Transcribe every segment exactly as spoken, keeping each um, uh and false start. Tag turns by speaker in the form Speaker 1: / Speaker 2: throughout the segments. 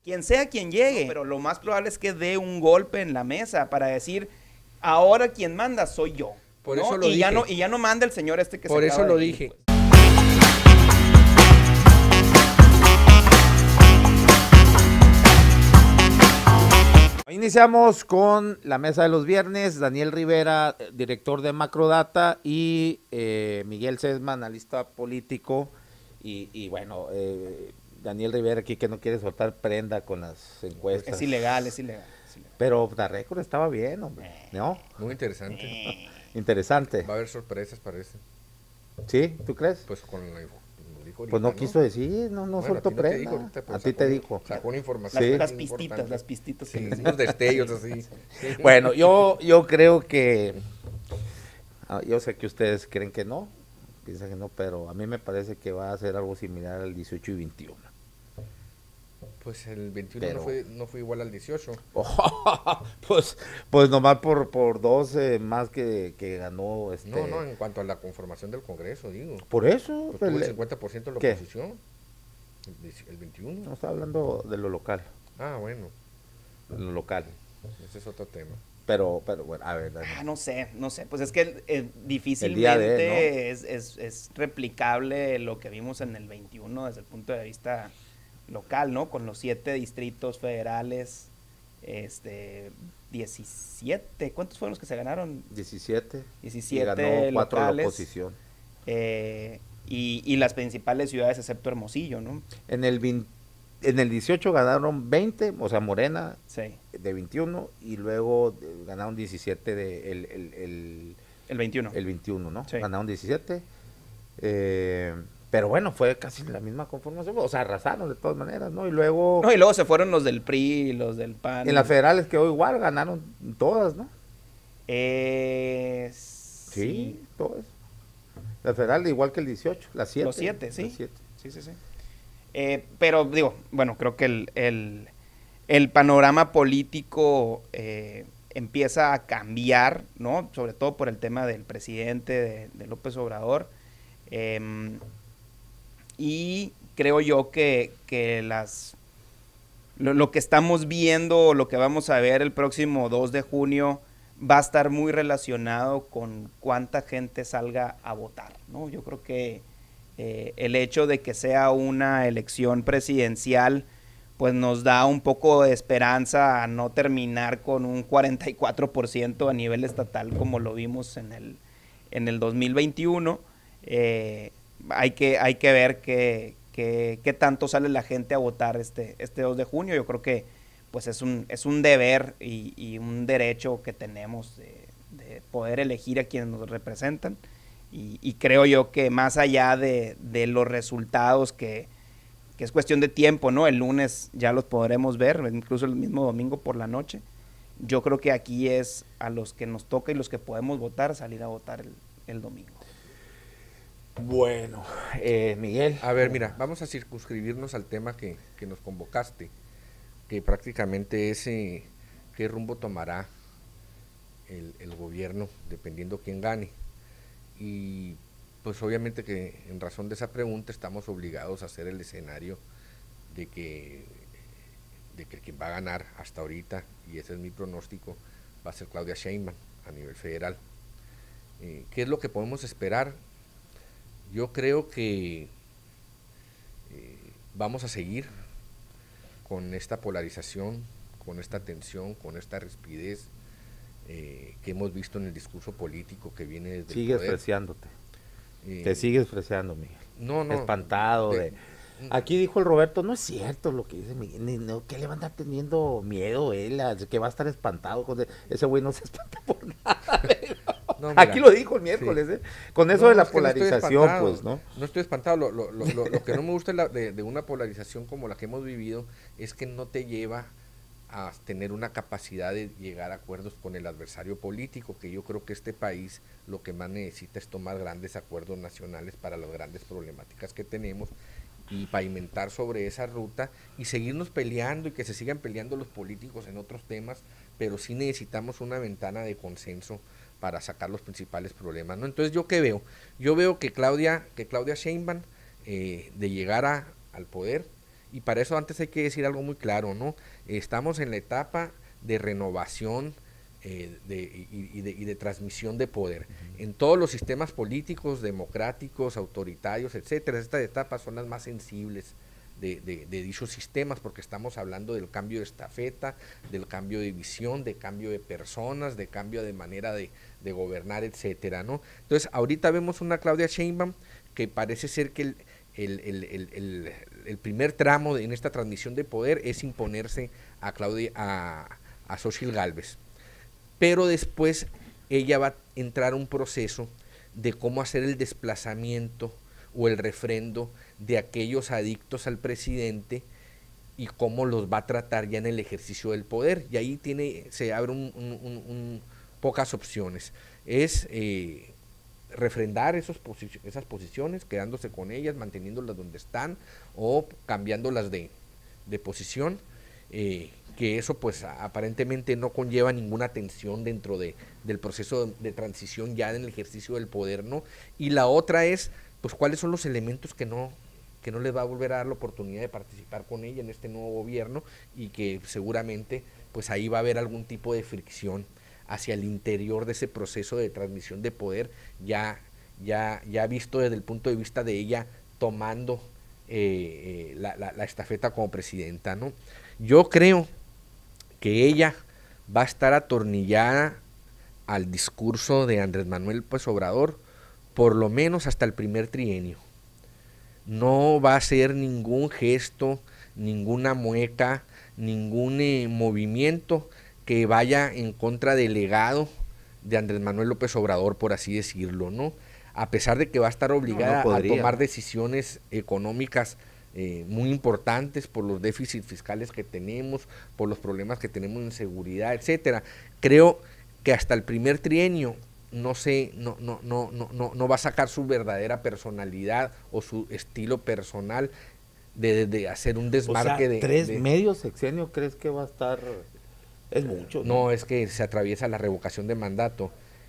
Speaker 1: Quien sea quien llegue, no, pero lo más probable es que dé un golpe en la mesa para decir, ahora quien manda soy yo.
Speaker 2: Por
Speaker 1: ¿no?
Speaker 2: eso lo
Speaker 1: y
Speaker 2: dije.
Speaker 1: Ya no, y ya no manda el señor este que
Speaker 2: Por
Speaker 1: se
Speaker 2: eso
Speaker 1: acaba
Speaker 2: lo
Speaker 1: de ir,
Speaker 2: dije.
Speaker 1: pues.
Speaker 3: Iniciamos con la mesa de los viernes. Daniel Rivera, director de Macrodata, y eh, Miguel Sesma, analista político. Y, y bueno, eh, Daniel Rivera aquí que no quiere soltar prenda con las encuestas.
Speaker 1: Es ilegal, es ilegal. Es ilegal.
Speaker 3: Pero la récord estaba bien, hombre. ¿No?
Speaker 2: Muy interesante.
Speaker 3: Interesante.
Speaker 2: Va a haber sorpresas, parece.
Speaker 3: ¿Sí? ¿Tú crees?
Speaker 2: Pues con la Ahorita,
Speaker 3: pues no,
Speaker 2: ¿no?
Speaker 3: quiso decir, no, no
Speaker 2: bueno,
Speaker 3: soltó
Speaker 2: a ti no
Speaker 3: prenda.
Speaker 2: te dijo, ahorita,
Speaker 3: a ti te dijo.
Speaker 2: Sacó una información.
Speaker 1: Las, las pistitas,
Speaker 2: importante.
Speaker 1: las pistitas.
Speaker 2: Sí,
Speaker 1: que les
Speaker 2: unos destellos así.
Speaker 3: Bueno, yo, yo creo que, yo sé que ustedes creen que no, piensan que no, pero a mí me parece que va a ser algo similar al dieciocho y veintiuno.
Speaker 2: Pues el veintiuno
Speaker 3: Pero,
Speaker 2: no, fue, no fue igual al dieciocho.
Speaker 3: Oh, pues, pues nomás por, por dos eh, más que, que ganó. Este,
Speaker 2: no, no, en cuanto a la conformación del Congreso, digo.
Speaker 3: Por eso.
Speaker 2: Pues tuvo
Speaker 3: el,
Speaker 2: el cincuenta por ciento de la
Speaker 3: ¿qué?
Speaker 2: oposición. El, el veintiuno.
Speaker 3: No, estaba hablando de lo local.
Speaker 2: Ah, bueno.
Speaker 3: De lo local.
Speaker 2: Ese es otro tema.
Speaker 3: Pero, pero bueno, a ver.
Speaker 1: Ah, no sé, no sé. Pues es que eh, difícilmente
Speaker 3: día de, ¿no?
Speaker 1: es, es, es replicable lo que vimos en el veintiuno desde el punto de vista local, ¿no? Con los siete distritos federales, este, diecisiete, ¿cuántos fueron los que se ganaron?
Speaker 3: diecisiete.
Speaker 1: diecisiete
Speaker 3: y ganó cuatro
Speaker 1: locales,
Speaker 3: la oposición.
Speaker 1: Eh, y, y las principales ciudades excepto Hermosillo, ¿no?
Speaker 3: En el, en el dieciocho ganaron veinte, o sea, Morena,
Speaker 1: sí.
Speaker 3: de veintiuno, y luego ganaron diecisiete de, el, el, el,
Speaker 1: el veintiuno.
Speaker 3: El veintiuno, ¿no?
Speaker 1: Sí.
Speaker 3: Ganaron diecisiete. Eh, pero bueno, fue casi la misma conformación, o sea, arrasaron de todas maneras, ¿no? Y luego...
Speaker 1: No, y luego se fueron los del P R I y los del P A N.
Speaker 3: En las federales quedó igual, ganaron todas, ¿no?
Speaker 1: Eh,
Speaker 3: sí,
Speaker 1: sí,
Speaker 3: todas. La federal igual que el dieciocho, las siete.
Speaker 1: Los siete, sí.
Speaker 3: Las siete.
Speaker 1: Sí, sí, sí. Eh, pero digo, bueno, creo que el, el, el panorama político eh, empieza a cambiar, ¿no? Sobre todo por el tema del presidente, de, de López Obrador. Eh, y creo yo que, que las lo, lo que estamos viendo, lo que vamos a ver el próximo dos de junio, va a estar muy relacionado con cuánta gente salga a votar, ¿no? Yo creo que eh, el hecho de que sea una elección presidencial, pues nos da un poco de esperanza a no terminar con un cuarenta y cuatro por ciento a nivel estatal como lo vimos en el, en el dos mil veintiuno. Eh, hay que, hay que ver qué, qué, qué tanto sale la gente a votar este, este dos de junio. Yo creo que pues es un, es un deber y, y un derecho que tenemos de, de poder elegir a quienes nos representan. Y, y creo yo que más allá de, de los resultados que, que es cuestión de tiempo, ¿no? El lunes ya los podremos ver, incluso el mismo domingo por la noche. Yo creo que aquí es a los que nos toca y los que podemos votar, salir a votar el, el domingo.
Speaker 3: Bueno, eh, Miguel.
Speaker 2: A ver, mira, vamos a circunscribirnos al tema que, que nos convocaste, que prácticamente es eh, qué rumbo tomará el, el gobierno dependiendo quién gane. Y pues obviamente que en razón de esa pregunta estamos obligados a hacer el escenario de que, de que quien va a ganar hasta ahorita, y ese es mi pronóstico, va a ser Claudia Sheinbaum a nivel federal. Eh, ¿Qué es lo que podemos esperar? Yo creo que eh, vamos a seguir con esta polarización, con esta tensión, con esta rispidez eh, que hemos visto en el discurso político que viene desde
Speaker 3: Sigues
Speaker 2: el poder.
Speaker 3: Freciándote.
Speaker 2: Eh,
Speaker 3: Te sigues freciando, Miguel.
Speaker 2: No, no.
Speaker 3: Espantado.
Speaker 2: De,
Speaker 3: de, aquí dijo el Roberto, no es cierto lo que dice Miguel, no, que le va a andar teniendo miedo él, que va a estar espantado. Con ese güey no se espanta por nada. No, mira, aquí lo dijo el miércoles, sí. ¿eh? Con eso no, de la es polarización,
Speaker 2: no
Speaker 3: pues, ¿no?
Speaker 2: No estoy espantado, lo, lo, lo, lo, lo que no me gusta de, de, de una polarización como la que hemos vivido es que no te lleva a tener una capacidad de llegar a acuerdos con el adversario político, que yo creo que este país lo que más necesita es tomar grandes acuerdos nacionales para las grandes problemáticas que tenemos y pavimentar sobre esa ruta y seguirnos peleando y que se sigan peleando los políticos en otros temas, pero sí necesitamos una ventana de consenso para sacar los principales problemas, ¿no? Entonces, ¿yo qué veo? Yo veo que Claudia, que Claudia Sheinbaum, eh, de llegar a, al poder, Y para eso antes hay que decir algo muy claro, ¿no? Estamos en la etapa de renovación eh, de, y, y, de, y de transmisión de poder. Uh-huh. En todos los sistemas políticos, democráticos, autoritarios, etcétera, estas etapas son las más sensibles de, de, de dichos sistemas, porque estamos hablando del cambio de estafeta, del cambio de visión, de cambio de personas, de cambio de manera de, de gobernar, etcétera, ¿no? Entonces, ahorita vemos una Claudia Sheinbaum que parece ser que el, el, el, el, el, el primer tramo de, en esta transmisión de poder es imponerse a Claudia, a, a Xóchitl Gálvez, pero después ella va a entrar a un proceso de cómo hacer el desplazamiento o el refrendo de aquellos adictos al presidente y cómo los va a tratar ya en el ejercicio del poder, y ahí tiene, se abren un, un, un, un, pocas opciones, es eh, refrendar esos posi- esas posiciones, quedándose con ellas, manteniéndolas donde están, o cambiándolas de, de posición, eh, que eso pues aparentemente no conlleva ninguna tensión dentro de, del proceso de, de transición ya en el ejercicio del poder, ¿no? Y la otra es, pues, cuáles son los elementos que no, que no les va a volver a dar la oportunidad de participar con ella en este nuevo gobierno, y que seguramente pues ahí va a haber algún tipo de fricción hacia el interior de ese proceso de transmisión de poder, ya, ya, ya visto desde el punto de vista de ella tomando eh, eh, la, la, la estafeta como presidenta, ¿no? Yo creo que ella va a estar atornillada al discurso de Andrés Manuel López Obrador por lo menos hasta el primer trienio. No va a hacer ningún gesto, ninguna mueca, ningún eh, movimiento que vaya en contra del legado de Andrés Manuel López Obrador, por así decirlo, ¿no? A pesar de que va a estar obligada no, no a tomar decisiones económicas eh, muy importantes por los déficits fiscales que tenemos, por los problemas que tenemos en seguridad, etcétera. Creo que hasta el primer trienio no sé, no, no, no, no, no, no va a sacar su verdadera personalidad o su estilo personal de, de hacer un desmarque. O sea,
Speaker 3: de tres
Speaker 2: de,
Speaker 3: medios sexenio, ¿crees que va a estar? Es mucho,
Speaker 2: ¿no? No, es que se atraviesa la revocación de mandato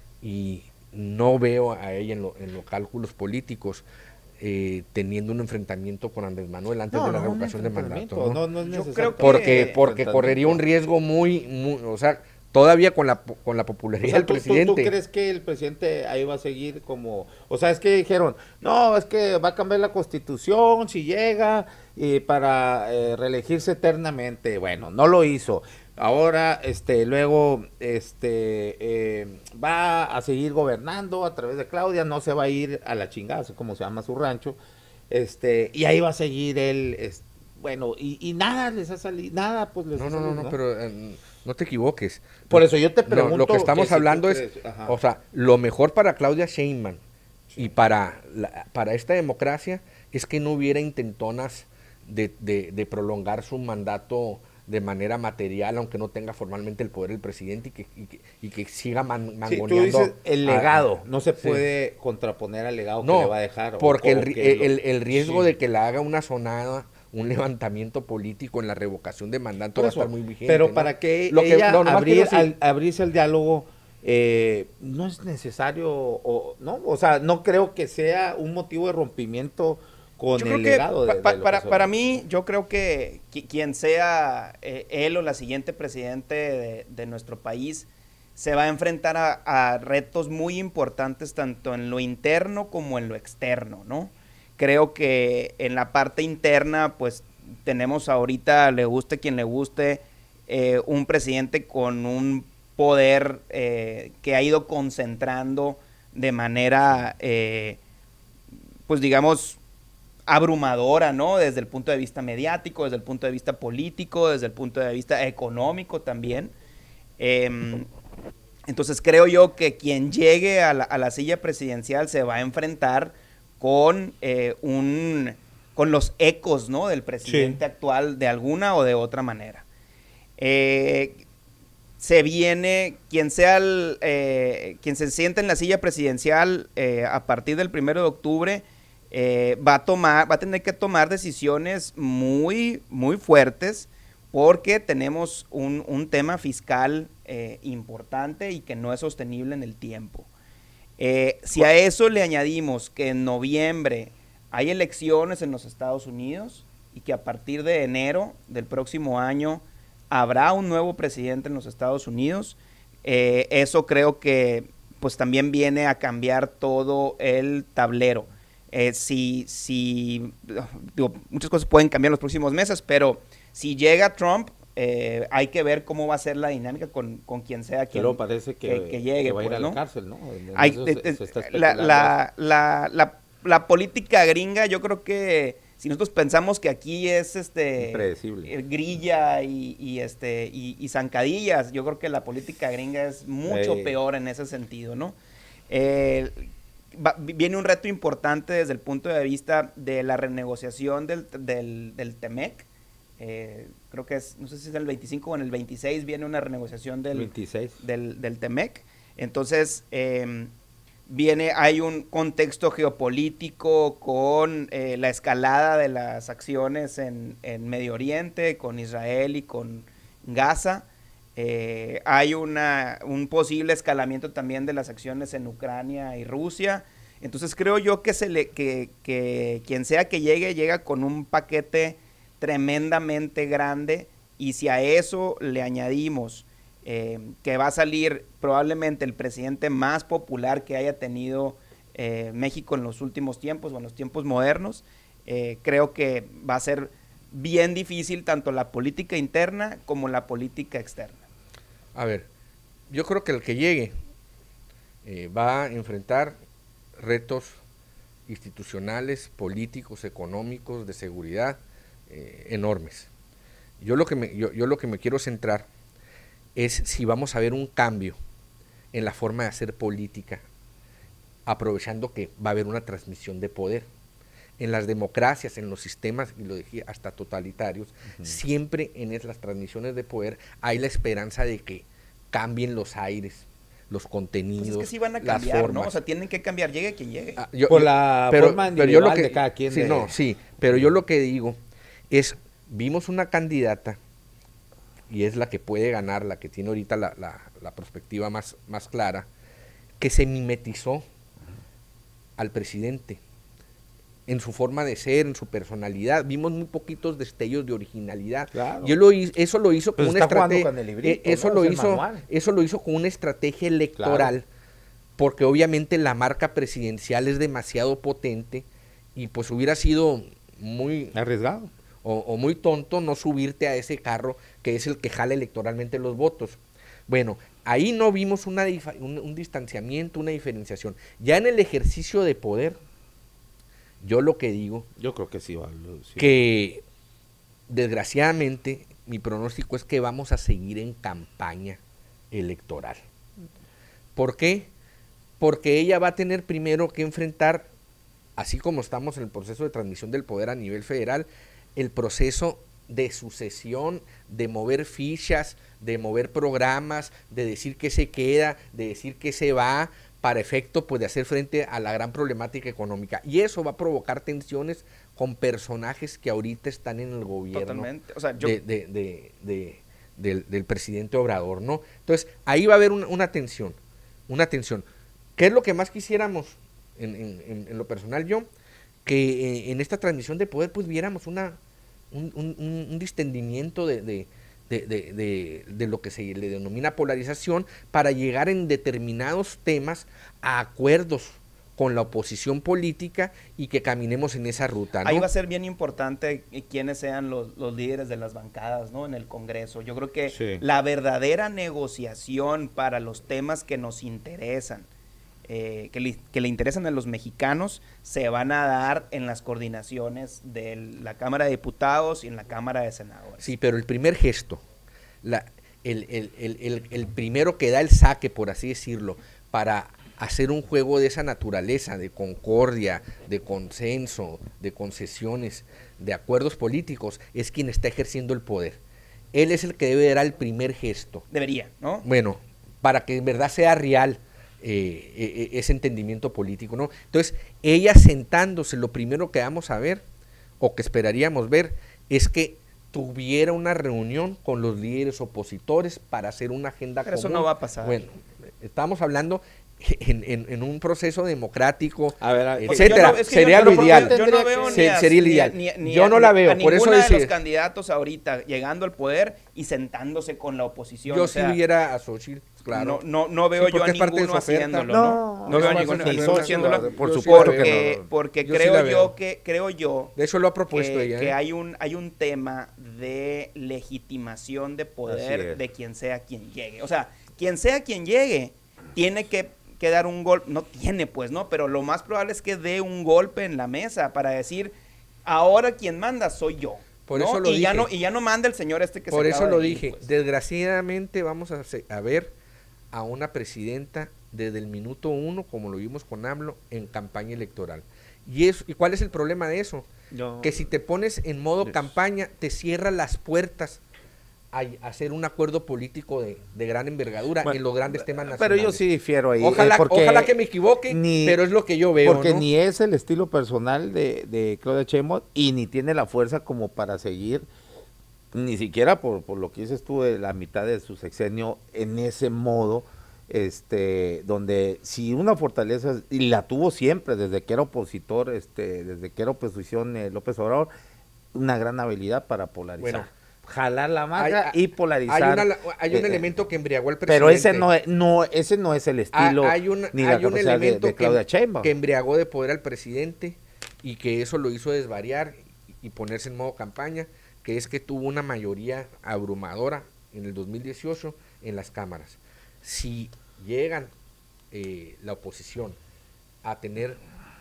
Speaker 2: y no veo a ella en, lo, en los cálculos políticos eh, teniendo un enfrentamiento con Andrés Manuel antes no, de la no, revocación de mandato.
Speaker 3: No, no, no es necesario.
Speaker 2: Yo creo que porque, porque correría un riesgo muy, muy, o sea, todavía con la con la popularidad o sea, del
Speaker 3: ¿tú,
Speaker 2: presidente.
Speaker 3: ¿tú, ¿Tú crees que el presidente ahí va a seguir como, o sea, es que dijeron, no, es que va a cambiar la constitución si llega y para eh, reelegirse eternamente? Bueno, no lo hizo. Ahora, este, luego, este, eh, va a seguir gobernando a través de Claudia, no se va a ir a la chingada, así como se llama su rancho, este, y ahí va a seguir él, este, bueno, y, y nada les ha salido, nada, pues les
Speaker 2: no,
Speaker 3: ha
Speaker 2: no,
Speaker 3: salido,
Speaker 2: no,
Speaker 3: ¿no?
Speaker 2: no, pero eh, no te equivoques.
Speaker 3: Por eso yo te pregunto.
Speaker 2: No, lo que estamos que hablando si es,
Speaker 3: Ajá.
Speaker 2: o sea, lo mejor para Claudia Sheinbaum sí. y para, la, para esta democracia es que no hubiera intentonas de, de, de prolongar su mandato de manera material, aunque no tenga formalmente el poder el presidente, y que, y que, y que siga man, mangoneando. Sí,
Speaker 3: tú dices el legado, a, no se puede sí. contraponer al legado
Speaker 2: no,
Speaker 3: que le va a dejar.
Speaker 2: Porque
Speaker 3: o,
Speaker 2: el,
Speaker 3: o que
Speaker 2: el, el riesgo
Speaker 3: sí.
Speaker 2: de que la haga una sonada, un levantamiento político en la revocación de mandato va a estar muy vigente.
Speaker 3: Pero
Speaker 2: ¿no?
Speaker 3: para que
Speaker 2: Lo
Speaker 3: ella
Speaker 2: que, no,
Speaker 3: abrir,
Speaker 2: sí.
Speaker 3: al, abrirse el diálogo, eh, no es necesario, o no, o sea, no creo que sea un motivo de rompimiento con
Speaker 1: yo
Speaker 3: el
Speaker 1: creo
Speaker 3: legado
Speaker 1: que
Speaker 3: de,
Speaker 1: pa,
Speaker 3: de
Speaker 1: para, para mí, yo creo que quien sea eh, él o la siguiente presidente de, de nuestro país se va a enfrentar a, a retos muy importantes tanto en lo interno como en lo externo, ¿no? Creo que en la parte interna, pues tenemos ahorita, le guste quien le guste, eh, un presidente con un poder eh, que ha ido concentrando de manera, eh, pues digamos, abrumadora, ¿no? Desde el punto de vista mediático, desde el punto de vista político, desde el punto de vista económico también. Eh, entonces creo yo que quien llegue a la, a la silla presidencial se va a enfrentar con eh, un con los ecos, ¿no? Del presidente sí. actual de alguna o de otra manera. Eh, se viene, quien sea el, eh, quien se siente en la silla presidencial eh, a partir del primero de octubre, Eh, va a tomar, va a tener que tomar decisiones muy, muy fuertes porque tenemos un, un tema fiscal eh, importante y que no es sostenible en el tiempo. Eh, si a eso le añadimos que en noviembre hay elecciones en los Estados Unidos, y que a partir de enero del próximo año habrá un nuevo presidente en los Estados Unidos. Eh, eso creo que pues también viene a cambiar todo el tablero. Eh, si, si, digo, muchas cosas pueden cambiar en los próximos meses, pero si llega Trump, eh, hay que ver cómo va a ser la dinámica con, con quien sea quien,
Speaker 3: Pero parece que,
Speaker 1: que, que llegue.
Speaker 3: que va a ir
Speaker 1: pues,
Speaker 3: a la
Speaker 1: ¿no?
Speaker 3: cárcel, ¿no?
Speaker 1: Hay,
Speaker 3: se,
Speaker 1: de,
Speaker 3: se está
Speaker 1: la, la, la, la, la política gringa, yo creo que si nosotros pensamos que aquí es este
Speaker 3: impredecible,
Speaker 1: grilla y, y este y, y zancadillas, yo creo que la política gringa es mucho
Speaker 3: eh.
Speaker 1: peor en ese sentido, ¿no? Eh, va, viene un reto importante desde el punto de vista de la renegociación del, del, del Temec. Eh, creo que es, no sé si es el veinticinco o en el veintiséis viene una renegociación del,
Speaker 3: veintiséis.
Speaker 1: del, del Temec. Entonces, eh, viene, hay un contexto geopolítico con eh, la escalada de las acciones en, en Medio Oriente, con Israel y con Gaza. Eh, hay una, un posible escalamiento también de las acciones en Ucrania y Rusia. Entonces creo yo que, se le, que, que quien sea que llegue, llega con un paquete tremendamente grande, y si a eso le añadimos eh, que va a salir probablemente el presidente más popular que haya tenido eh, México en los últimos tiempos o en los tiempos modernos, eh, creo que va a ser bien difícil tanto la política interna como la política externa.
Speaker 2: A ver, yo creo que el que llegue eh, va a enfrentar retos institucionales, políticos, económicos, de seguridad, eh, enormes. Yo lo que me, yo, yo lo que me quiero centrar es si vamos a ver un cambio en la forma de hacer política, aprovechando que va a haber una transmisión de poder. En las democracias, en los sistemas, y lo dije, hasta totalitarios, uh-huh. siempre en es, las transmisiones de poder hay la esperanza de que cambien los aires, los contenidos, pues es que
Speaker 1: sí van a cambiar, las formas. ¿No? O sea, tienen que cambiar, llegue quien llegue.
Speaker 3: Ah, yo, Por yo, la
Speaker 2: pero,
Speaker 3: forma individual pero yo lo que, de cada quien.
Speaker 2: Sí,
Speaker 3: de...
Speaker 2: no, sí, pero yo lo que digo es, vimos una candidata, y es la que puede ganar, la que tiene ahorita la, la, la perspectiva más, más clara, que se mimetizó uh-huh. al presidente, en su forma de ser, en su personalidad. Vimos muy poquitos destellos de originalidad.
Speaker 3: Claro.
Speaker 2: Yo lo hice, eso lo hizo con
Speaker 3: pues
Speaker 2: una estrategia.
Speaker 3: Eh,
Speaker 2: eso
Speaker 3: ¿no?
Speaker 2: lo
Speaker 3: es
Speaker 2: hizo, eso lo hizo con una estrategia electoral, claro. porque obviamente la marca presidencial es demasiado potente y pues hubiera sido muy
Speaker 3: arriesgado
Speaker 2: o, o muy tonto no subirte a ese carro que es el que jala electoralmente los votos. Bueno, ahí no vimos una un, un distanciamiento, una diferenciación. Ya en el ejercicio de poder, yo lo que digo,
Speaker 3: yo creo que sí, vale, sí.
Speaker 2: que desgraciadamente mi pronóstico es que vamos a seguir en campaña electoral. ¿Por qué? Porque ella va a tener primero que enfrentar, así como estamos en el proceso de transmisión del poder a nivel federal, el proceso de sucesión, de mover fichas, de mover programas, de decir que se queda, de decir que se va, para efecto pues de hacer frente a la gran problemática económica. Y eso va a provocar tensiones con personajes que ahorita están en el gobierno.
Speaker 1: Totalmente. O sea, yo...
Speaker 2: de, de, de, de, del, del presidente Obrador, ¿no? Entonces, ahí va a haber una, una tensión, una tensión. ¿Qué es lo que más quisiéramos en, en, en lo personal yo? Que en esta transmisión de poder pues viéramos una un, un, un distendimiento de, de, de, de, de, de lo que se le denomina polarización para llegar en determinados temas a acuerdos con la oposición política y que caminemos en esa ruta, ¿no?
Speaker 1: Ahí va a ser bien importante quiénes sean los, los líderes de las bancadas, ¿no? En el Congreso. Yo creo que sí. la verdadera negociación para los temas que nos interesan, Eh, que, le, que le interesan a los mexicanos, se van a dar en las coordinaciones de la Cámara de Diputados y en la Cámara de Senadores.
Speaker 2: Sí, pero el primer gesto, la, el, el, el, el, el primero que da el saque, por así decirlo, para hacer un juego de esa naturaleza, de concordia, de consenso, de concesiones, de acuerdos políticos, es quien está ejerciendo el poder. Él es el que debe dar el primer gesto.
Speaker 1: Debería, ¿no?
Speaker 2: Bueno, para que en verdad sea real Eh, eh, ese entendimiento político, ¿no? Entonces, ella sentándose, lo primero que vamos a ver, o que esperaríamos ver, es que tuviera una reunión con los líderes opositores para hacer una agenda
Speaker 1: Pero
Speaker 2: común.
Speaker 1: eso no va a pasar.
Speaker 2: Bueno, estamos hablando en, en, en un proceso democrático,
Speaker 3: A ver, a ver,
Speaker 2: etcétera,
Speaker 1: yo no- es que
Speaker 2: sería
Speaker 1: yo
Speaker 2: lo
Speaker 1: no-
Speaker 2: ideal.
Speaker 1: Yo no veo
Speaker 2: Se-
Speaker 1: ni a-
Speaker 2: sería el
Speaker 1: ni a-
Speaker 2: ideal.
Speaker 1: ni a- ni
Speaker 2: Yo
Speaker 1: a-
Speaker 2: no la veo,
Speaker 1: a
Speaker 2: por eso
Speaker 1: ninguno de
Speaker 2: decía-
Speaker 1: los candidatos ahorita llegando al poder y sentándose con la oposición.
Speaker 2: Yo
Speaker 1: o
Speaker 2: sí
Speaker 1: sea,
Speaker 2: viera a Xochitl, claro.
Speaker 1: No, no, no veo
Speaker 2: Sí,
Speaker 1: yo a
Speaker 2: porque es parte de
Speaker 1: ninguno
Speaker 2: su oferta.
Speaker 1: haciéndolo,
Speaker 3: No,
Speaker 1: ¿no? No
Speaker 3: no
Speaker 1: veo a
Speaker 3: es
Speaker 1: ninguno,
Speaker 3: parte de su
Speaker 1: ninguno
Speaker 3: oferta,
Speaker 1: haciéndolo.
Speaker 3: por
Speaker 2: Yo sí
Speaker 3: supuesto
Speaker 2: la
Speaker 3: que
Speaker 1: porque,
Speaker 2: veo.
Speaker 1: porque
Speaker 2: Yo sí
Speaker 1: creo
Speaker 2: la
Speaker 1: yo
Speaker 2: veo.
Speaker 1: que creo yo
Speaker 2: De eso lo ha propuesto
Speaker 1: que,
Speaker 2: ella.
Speaker 1: que
Speaker 2: ¿eh?
Speaker 1: hay un hay un tema de legitimación de
Speaker 3: Así
Speaker 1: poder
Speaker 3: es.
Speaker 1: de quien sea quien llegue. O sea, quien sea quien llegue tiene que, que dar un golpe, no tiene pues, ¿no? Pero lo más probable es que dé un golpe en la mesa para decir, ahora quien manda soy yo.
Speaker 2: Por
Speaker 1: ¿no?
Speaker 2: eso lo
Speaker 1: y ya
Speaker 2: dije.
Speaker 1: no y ya no manda el señor este que
Speaker 2: Por
Speaker 1: se
Speaker 2: eso
Speaker 1: acaba
Speaker 2: lo
Speaker 1: de ir,
Speaker 2: dije.
Speaker 1: pues.
Speaker 2: Desgraciadamente vamos a, se- a ver a una presidenta desde el minuto uno, como lo vimos con AMLO, en campaña electoral. ¿Y, eso, ¿y cuál es el problema de eso?
Speaker 3: Yo-
Speaker 2: Que si te pones en modo
Speaker 3: Yes.
Speaker 2: campaña, te cierra las puertas a, a hacer un acuerdo político de, de gran envergadura
Speaker 3: Bueno,
Speaker 2: en los grandes temas
Speaker 3: Pero
Speaker 2: nacionales.
Speaker 3: yo sí difiero ahí.
Speaker 2: Ojalá,
Speaker 3: eh, porque
Speaker 2: ojalá que me equivoque,
Speaker 3: ni-
Speaker 2: pero es lo que yo veo,
Speaker 3: Porque
Speaker 2: ¿no?
Speaker 3: ni es el estilo personal de, de Claudia Sheinbaum y ni tiene la fuerza como para seguir, ni siquiera por, por lo que dices tú de la mitad de su sexenio en ese modo, este, donde si una fortaleza, y la tuvo siempre desde que era opositor, este, desde que era oposición eh, López Obrador, una gran habilidad para polarizar.
Speaker 2: Bueno,
Speaker 3: jalar la manga
Speaker 2: hay-
Speaker 3: y polarizar.
Speaker 2: Hay, una- hay un
Speaker 3: eh,
Speaker 2: elemento que embriagó al presidente.
Speaker 3: Pero ese no es, no, ese no es el estilo
Speaker 2: Ah, hay un,
Speaker 3: ni la
Speaker 2: hay un
Speaker 3: capacidad de-
Speaker 2: elemento
Speaker 3: de, Claudia
Speaker 2: que,
Speaker 3: Sheinbaum.
Speaker 2: que embriagó de poder al presidente y que eso lo hizo desvariar y, y ponerse en modo campaña, que es que tuvo una mayoría abrumadora en el dos mil dieciocho en las cámaras. Si llegan eh, la oposición a tener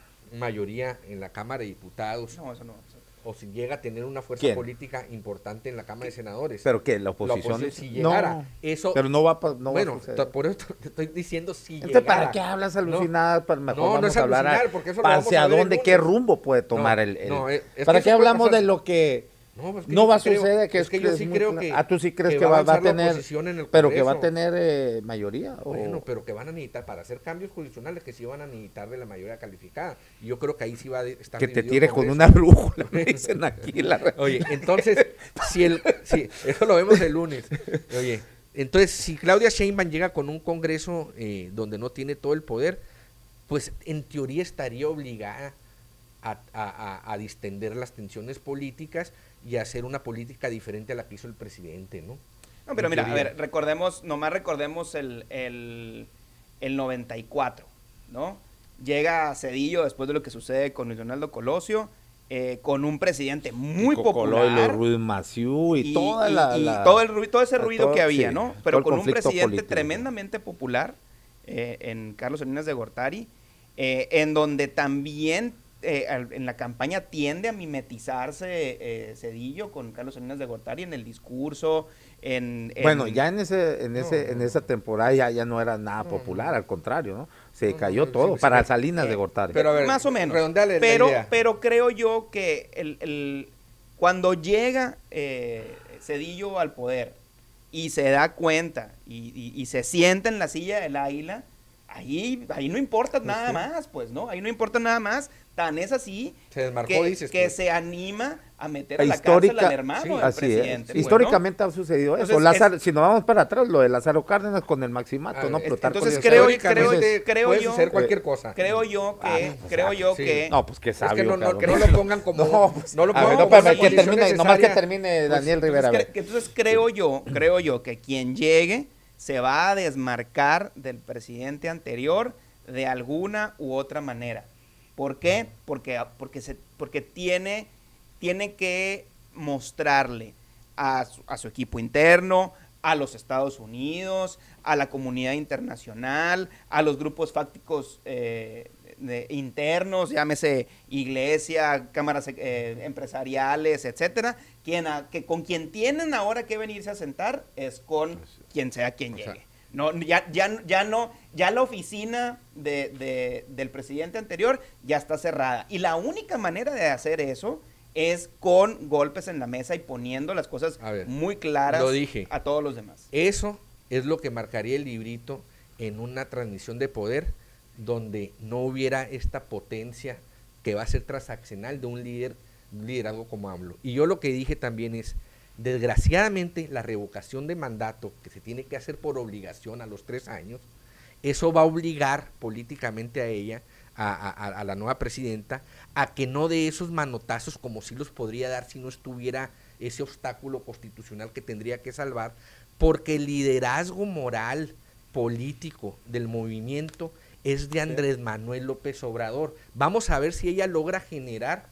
Speaker 2: mayoría en la Cámara de Diputados,
Speaker 1: No, eso no va a pasar.
Speaker 2: o si llega a tener una fuerza
Speaker 3: ¿Quién?
Speaker 2: política importante en la Cámara de Senadores,
Speaker 3: Pero que la
Speaker 2: la
Speaker 3: oposición,
Speaker 2: oposición si llegara,
Speaker 3: no,
Speaker 2: eso,
Speaker 3: pero no va, a pa- no
Speaker 2: bueno,
Speaker 3: va a suceder.
Speaker 2: to- por eso te estoy diciendo si
Speaker 3: Entonces,
Speaker 2: llegara.
Speaker 3: ¿para qué hablas
Speaker 2: No,
Speaker 3: alucinadas? Para mejor
Speaker 2: no, no
Speaker 3: vamos
Speaker 2: es
Speaker 3: a hablar a-
Speaker 2: alucinar, porque eso lo vamos
Speaker 3: hacia
Speaker 2: a ver el
Speaker 3: dónde,
Speaker 2: lunes.
Speaker 3: qué rumbo puede tomar
Speaker 2: No,
Speaker 3: el, el-
Speaker 2: no, es- es
Speaker 3: ¿Para
Speaker 2: que
Speaker 3: qué
Speaker 2: eso puede
Speaker 3: hablamos
Speaker 2: pasar.
Speaker 3: de lo que
Speaker 2: No, pues que
Speaker 3: no
Speaker 2: yo
Speaker 3: va a
Speaker 2: sí creo-
Speaker 3: suceder? Que
Speaker 2: es que yo
Speaker 3: es
Speaker 2: sí
Speaker 3: muy
Speaker 2: creo
Speaker 3: clara-
Speaker 2: que
Speaker 3: ah, tú sí crees
Speaker 2: que
Speaker 3: que
Speaker 2: va a
Speaker 3: va, va a
Speaker 2: avanzar la
Speaker 3: tener,
Speaker 2: oposición en el
Speaker 3: pero que va a
Speaker 2: Congreso.
Speaker 3: tener eh, mayoría. o-
Speaker 2: Bueno, pero que van a necesitar para hacer cambios constitucionales que sí van a necesitar de la mayoría calificada. Y yo creo que ahí sí va a estar
Speaker 3: que te
Speaker 2: dividido
Speaker 3: tire
Speaker 2: el
Speaker 3: con
Speaker 2: Congreso.
Speaker 3: una brújula, me dicen aquí. La...
Speaker 2: Oye, entonces, si el, si, eso lo vemos el lunes. Oye, entonces, si Claudia Sheinbaum llega con un Congreso eh, donde no tiene todo el poder, pues en teoría estaría obligada a, a, a, a distender las tensiones políticas y a hacer una política diferente a la que hizo el presidente, ¿no?
Speaker 1: No, pero
Speaker 2: En
Speaker 1: mira, a
Speaker 2: teoría.
Speaker 1: ver, recordemos, nomás recordemos el, el, el noventa y cuatro, ¿no? Llega Cedillo después de lo que sucede con Luis Donaldo Colosio, eh, con un presidente muy
Speaker 3: y Cocoló
Speaker 1: popular.
Speaker 3: y los Ruiz Massieu y,
Speaker 1: y,
Speaker 3: toda
Speaker 1: y-
Speaker 3: la,
Speaker 1: y
Speaker 3: la-
Speaker 1: todo, el, ruido- todo ese ruido
Speaker 3: todo-
Speaker 1: que había,
Speaker 3: sí,
Speaker 1: ¿no?
Speaker 3: todo
Speaker 1: Pero
Speaker 3: el
Speaker 1: con un
Speaker 3: conflicto
Speaker 1: presidente
Speaker 3: político.
Speaker 1: tremendamente popular eh, en Carlos Salinas de Gortari, eh, en donde también eh, al- en la campaña tiende a mimetizarse eh, Cedillo con Carlos Salinas de Gortari en el discurso, en... en-
Speaker 3: Bueno, ya en ese, en ese,
Speaker 2: No,
Speaker 3: en
Speaker 2: no.
Speaker 3: esa temporada ya, ya no era nada
Speaker 2: No,
Speaker 3: popular,
Speaker 2: no.
Speaker 3: al contrario, ¿no? Se
Speaker 2: No,
Speaker 3: cayó
Speaker 2: no,
Speaker 3: todo
Speaker 2: sí, sí,
Speaker 3: para
Speaker 2: sí.
Speaker 3: Salinas de
Speaker 1: Eh,
Speaker 3: Gortari.
Speaker 2: pero a ver,
Speaker 1: más o menos.
Speaker 2: redondeale la
Speaker 1: pero,
Speaker 2: idea.
Speaker 1: pero creo yo que el, el- cuando llega eh, Cedillo al poder y se da cuenta y, y- y se sienta en la silla del águila, ahí, ahí no importa nada
Speaker 2: sí.
Speaker 1: más, pues, ¿no? Ahí no importa nada más. Tan es así
Speaker 2: Se desmarcó,
Speaker 1: que,
Speaker 2: dices.
Speaker 1: que
Speaker 2: pues.
Speaker 1: se anima a meter a la
Speaker 3: Histórica-
Speaker 1: cárcel al hermano
Speaker 2: sí,
Speaker 1: del
Speaker 3: Así es.
Speaker 1: presidente. pues, ¿no?
Speaker 3: Históricamente ha sucedido eso.
Speaker 1: Entonces,
Speaker 3: Lázaro-
Speaker 1: es-
Speaker 3: si nos vamos para atrás, lo de Lázaro Cárdenas con el maximato,
Speaker 2: Ah,
Speaker 3: ¿no?
Speaker 2: es-
Speaker 3: Plutarco
Speaker 1: entonces
Speaker 3: Elías
Speaker 1: creo-
Speaker 3: Calles.
Speaker 1: creo-
Speaker 2: Históricamente
Speaker 1: creo
Speaker 2: puedes
Speaker 1: yo-
Speaker 2: hacer cualquier cosa.
Speaker 1: Creo yo que,
Speaker 3: Ah, pues,
Speaker 1: creo
Speaker 3: ah,
Speaker 1: yo
Speaker 2: sí.
Speaker 1: que...
Speaker 3: No, pues qué
Speaker 2: Es
Speaker 3: sabio.
Speaker 2: que no, no,
Speaker 3: cabrón.
Speaker 2: que no lo pongan como...
Speaker 3: No, pues,
Speaker 2: no lo
Speaker 3: a ver,
Speaker 2: pongan
Speaker 3: no,
Speaker 2: como
Speaker 3: espérame,
Speaker 2: una
Speaker 3: que
Speaker 2: condición
Speaker 3: termine, nomás que
Speaker 2: necesaria.
Speaker 3: termine Daniel Rivera. a
Speaker 1: Entonces,
Speaker 3: ver.
Speaker 1: cre- entonces creo yo, creo yo que quien llegue se va a desmarcar del presidente anterior de alguna u otra manera. ¿Por qué? Porque, porque, se, porque tiene, tiene que mostrarle a su, a su equipo interno, a los Estados Unidos, a la comunidad internacional, a los grupos fácticos eh, de- internos, llámese iglesia, cámaras eh, empresariales, etcétera, quien a- que con quien tienen ahora que venirse a sentar es con quien sea quien
Speaker 2: O
Speaker 1: llegue.
Speaker 2: sea,
Speaker 1: No, ya, ya, ya no, ya la oficina de, de- del presidente anterior ya está cerrada. Y la única manera de hacer eso es con golpes en la mesa y poniendo las cosas
Speaker 2: A ver,
Speaker 1: muy claras
Speaker 2: lo dije.
Speaker 1: a todos los demás.
Speaker 2: Eso es lo que marcaría el librito en una transmisión de poder donde no hubiera esta potencia que va a ser transaccional de un líder, un liderazgo como AMLO. Y yo lo que dije también es, desgraciadamente, la revocación de mandato que se tiene que hacer por obligación a los tres años eso va a obligar políticamente a ella, a, a, a la nueva presidenta, a que no dé esos manotazos como si los podría dar si no estuviera ese obstáculo constitucional que tendría que salvar, porque el liderazgo moral, político del movimiento es de Andrés Manuel López Obrador. Vamos a ver si ella logra generar,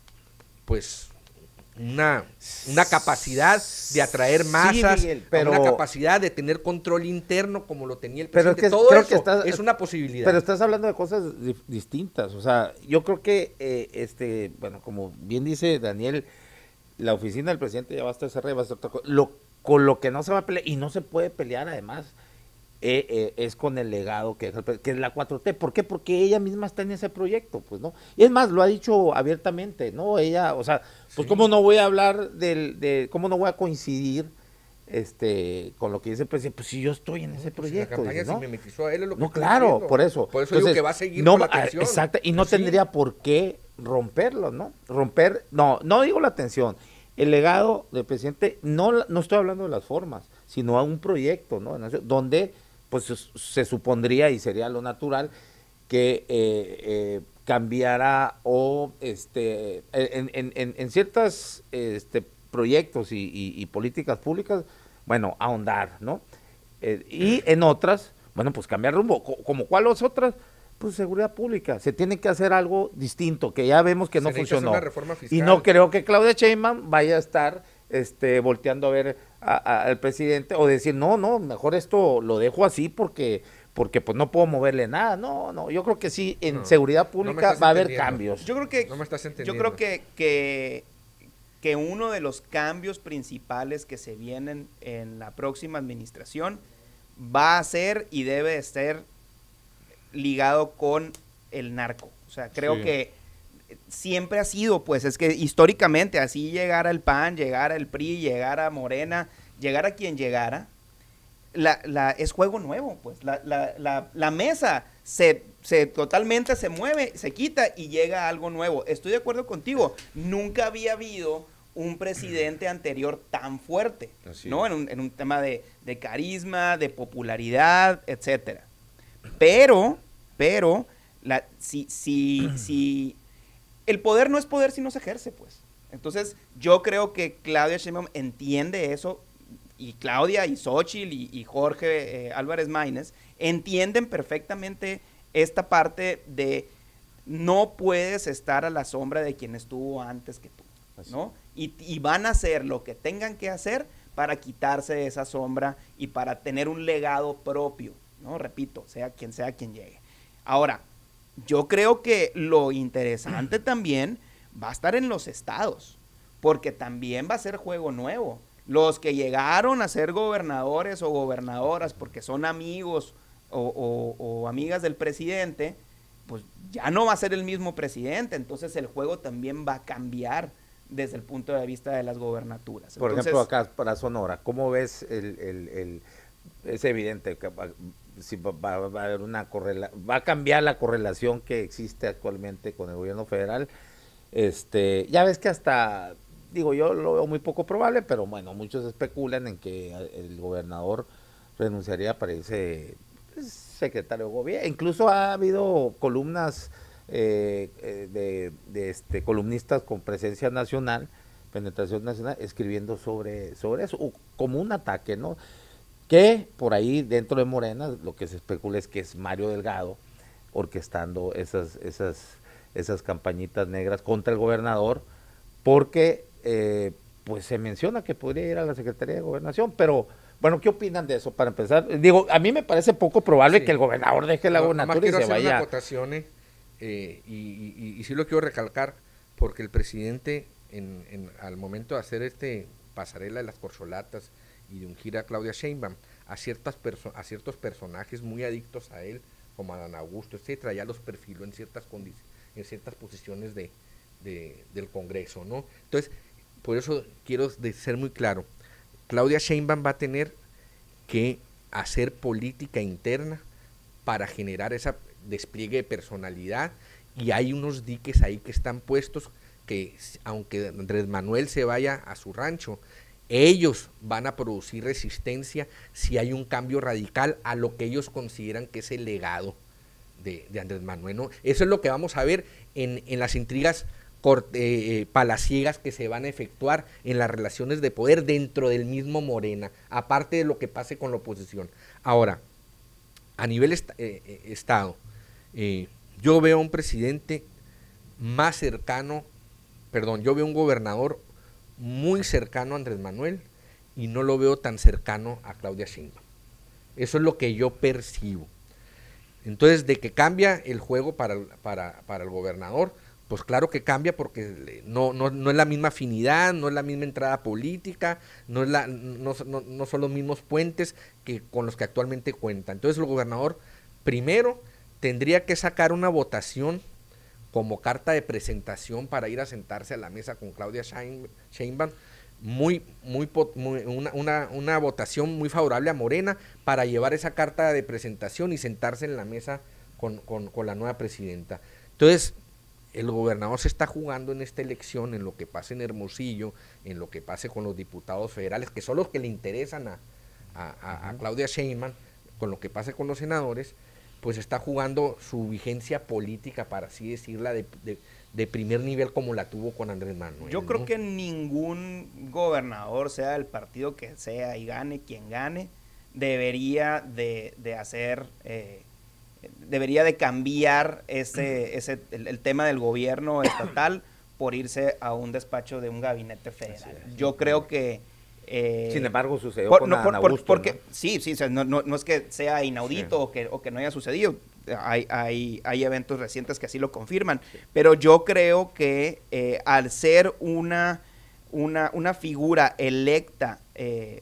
Speaker 2: pues, una, una capacidad de atraer masas, sí, Miguel, pero, una capacidad de tener control interno como lo tenía el presidente.
Speaker 3: Pero es que,
Speaker 2: todo
Speaker 3: creo
Speaker 2: eso
Speaker 3: que estás,
Speaker 2: es una posibilidad.
Speaker 3: Pero estás hablando de cosas di distintas. O sea, yo creo que, eh, este, bueno, como bien dice Daniel, la oficina del presidente ya va a estar cerrada, va a estar otra cosa. Lo, con lo que no se va a pelear, y no se puede pelear además, Eh, eh, es con el legado que, que es la cuatro T. ¿Por qué? Porque ella misma está en ese proyecto, pues, ¿no? Y es más, lo ha dicho abiertamente, ¿no? Ella, o sea, pues, sí. ¿Cómo no voy a hablar del, de, cómo no voy a coincidir este, con lo que dice el presidente? Pues si yo estoy en ese
Speaker 2: pues
Speaker 3: proyecto.
Speaker 2: Si la campaña
Speaker 3: ¿no?
Speaker 2: se mimetizó a él, es lo que
Speaker 3: no, claro,
Speaker 2: diciendo.
Speaker 3: por eso.
Speaker 2: Por eso
Speaker 3: Entonces,
Speaker 2: digo que va a seguir
Speaker 3: no,
Speaker 2: con la tensión.
Speaker 3: Exacto, y no
Speaker 2: pues
Speaker 3: tendría
Speaker 2: sí.
Speaker 3: por qué romperlo, ¿no? Romper, no, no digo la tensión. El legado del presidente, no, no estoy hablando de las formas, sino a un proyecto, ¿no? Donde pues se supondría y sería lo natural que eh, eh, cambiara o este en, en, en, en ciertos este, proyectos y, y, y políticas públicas, bueno, ahondar, ¿no? Eh, y en otras, bueno, pues cambiar rumbo. ¿Como cuáles otras? Pues seguridad pública. Se tiene que hacer algo distinto, que ya vemos que no funcionó.
Speaker 2: Una reforma fiscal.
Speaker 3: Y no creo que Claudia Sheinbaum vaya a estar este, volteando a ver a, a, al presidente o decir, no, no, mejor esto lo dejo así porque porque pues no puedo moverle nada. No, no, yo creo que sí, en no, seguridad pública no va a haber cambios.
Speaker 1: Yo creo que,
Speaker 2: no me estás entendiendo.
Speaker 1: Yo creo que, que, que uno de los cambios principales que se vienen en la próxima administración va a ser y debe ser ligado con el narco. O sea, creo sí. que siempre ha sido, pues, es que históricamente así llegara el P A N, llegara el P R I, llegara Morena, llegara quien llegara, la, la, es juego nuevo, pues, la, la, la, la mesa se, se totalmente se mueve, se quita y llega algo nuevo. Estoy de acuerdo contigo, nunca había habido un presidente anterior tan fuerte, así ¿no? En un, en un tema de, de carisma, de popularidad, etcétera. Pero, pero, la, si, si, si, el poder no es poder si no se ejerce, pues. Entonces, yo creo que Claudia Sheinbaum entiende eso, y Claudia, y Xóchitl, y, y Jorge eh, Álvarez Maínez, entienden perfectamente esta parte de no puedes estar a la sombra de quien estuvo antes que tú, ¿no? Y, y van a hacer lo que tengan que hacer para quitarse de esa sombra y para tener un legado propio, ¿no? Repito, sea quien sea quien llegue. Ahora, yo creo que lo interesante también va a estar en los estados, porque también va a ser juego nuevo. Los que llegaron a ser gobernadores o gobernadoras porque son amigos o, o, o amigas del presidente, pues ya no va a ser el mismo presidente, entonces el juego también va a cambiar desde el punto de vista de las gobernaturas.
Speaker 3: Por
Speaker 1: entonces,
Speaker 3: ejemplo, acá para Sonora, ¿cómo ves el, el, el es evidente que va, si va, va, va a haber una correla, va a cambiar la correlación que existe actualmente con el gobierno federal? Este, ya ves que hasta, digo, yo lo veo muy poco probable, pero bueno, muchos especulan en que el gobernador renunciaría para irse pues, secretario de gobierno. Incluso ha habido columnas eh, eh, de, de este, columnistas con presencia nacional, penetración nacional, escribiendo sobre, sobre eso, como un ataque, ¿no? Que por ahí dentro de Morena lo que se especula es que es Mario Delgado orquestando esas, esas, esas campañitas negras contra el gobernador, porque eh, pues se menciona que podría ir a la Secretaría de Gobernación, pero bueno, ¿qué opinan de eso? Para empezar, digo, a mí me parece poco probable sí. que el gobernador deje la no, gobernatura y se vaya.
Speaker 2: Una acotación, eh, eh, y, y, y sí lo quiero recalcar, porque el presidente en, en, al momento de hacer este pasarela de las corcholatas y de ungir a Claudia Sheinbaum, a ciertas perso a ciertos personajes muy adictos a él, como Adán Augusto, etcétera, ya los perfiló en ciertas condiciones, en ciertas posiciones de, de, del Congreso, ¿no? Entonces, por eso quiero ser muy claro, Claudia Sheinbaum va a tener que hacer política interna para generar ese despliegue de personalidad, y hay unos diques ahí que están puestos que, aunque Andrés Manuel se vaya a su rancho, ellos van a producir resistencia si hay un cambio radical a lo que ellos consideran que es el legado de, de Andrés Manuel, ¿no? Eso es lo que vamos a ver en, en las intrigas corte, eh, palaciegas que se van a efectuar en las relaciones de poder dentro del mismo Morena, aparte de lo que pase con la oposición. Ahora, a nivel est eh, eh, Estado, eh, yo veo un presidente más cercano, perdón, yo veo un gobernador muy cercano a Andrés Manuel y no lo veo tan cercano a Claudia Sheinbaum. Eso es lo que yo percibo. Entonces, de que cambia el juego para, para, para el gobernador, pues claro que cambia porque no, no, no es la misma afinidad, no es la misma entrada política, no, es la, no, no, no son los mismos puentes que con los que actualmente cuenta. Entonces el gobernador primero tendría que sacar una votación como carta de presentación para ir a sentarse a la mesa con Claudia Sheinbaum, muy, muy, muy una, una, una votación muy favorable a Morena para llevar esa carta de presentación y sentarse en la mesa con, con, con la nueva presidenta. Entonces, el gobernador se está jugando en esta elección, en lo que pase en Hermosillo, en lo que pase con los diputados federales, que son los que le interesan a, a, a, a Claudia Sheinbaum, con lo que pase con los senadores, pues está jugando su vigencia política, para así decirla, de, de, de primer nivel como la tuvo con Andrés Manuel.
Speaker 1: Yo
Speaker 2: ¿no?
Speaker 1: creo que ningún gobernador, sea del partido que sea y gane quien gane, debería de, de hacer... Eh, debería de cambiar ese, ese el, el tema del gobierno estatal por irse a un despacho de un gabinete federal. Yo creo que... Eh,
Speaker 3: Sin embargo, sucedió
Speaker 1: por,
Speaker 3: con
Speaker 1: no,
Speaker 3: Adán
Speaker 1: por, por,
Speaker 3: Augusto,
Speaker 1: porque,
Speaker 3: ¿no?
Speaker 1: Sí, sí, o sea, no, no, no es que sea inaudito, sí, o, que, o que no haya sucedido. Hay, hay, hay eventos recientes que así lo confirman. Sí. Pero yo creo que eh, al ser una, una, una figura electa eh,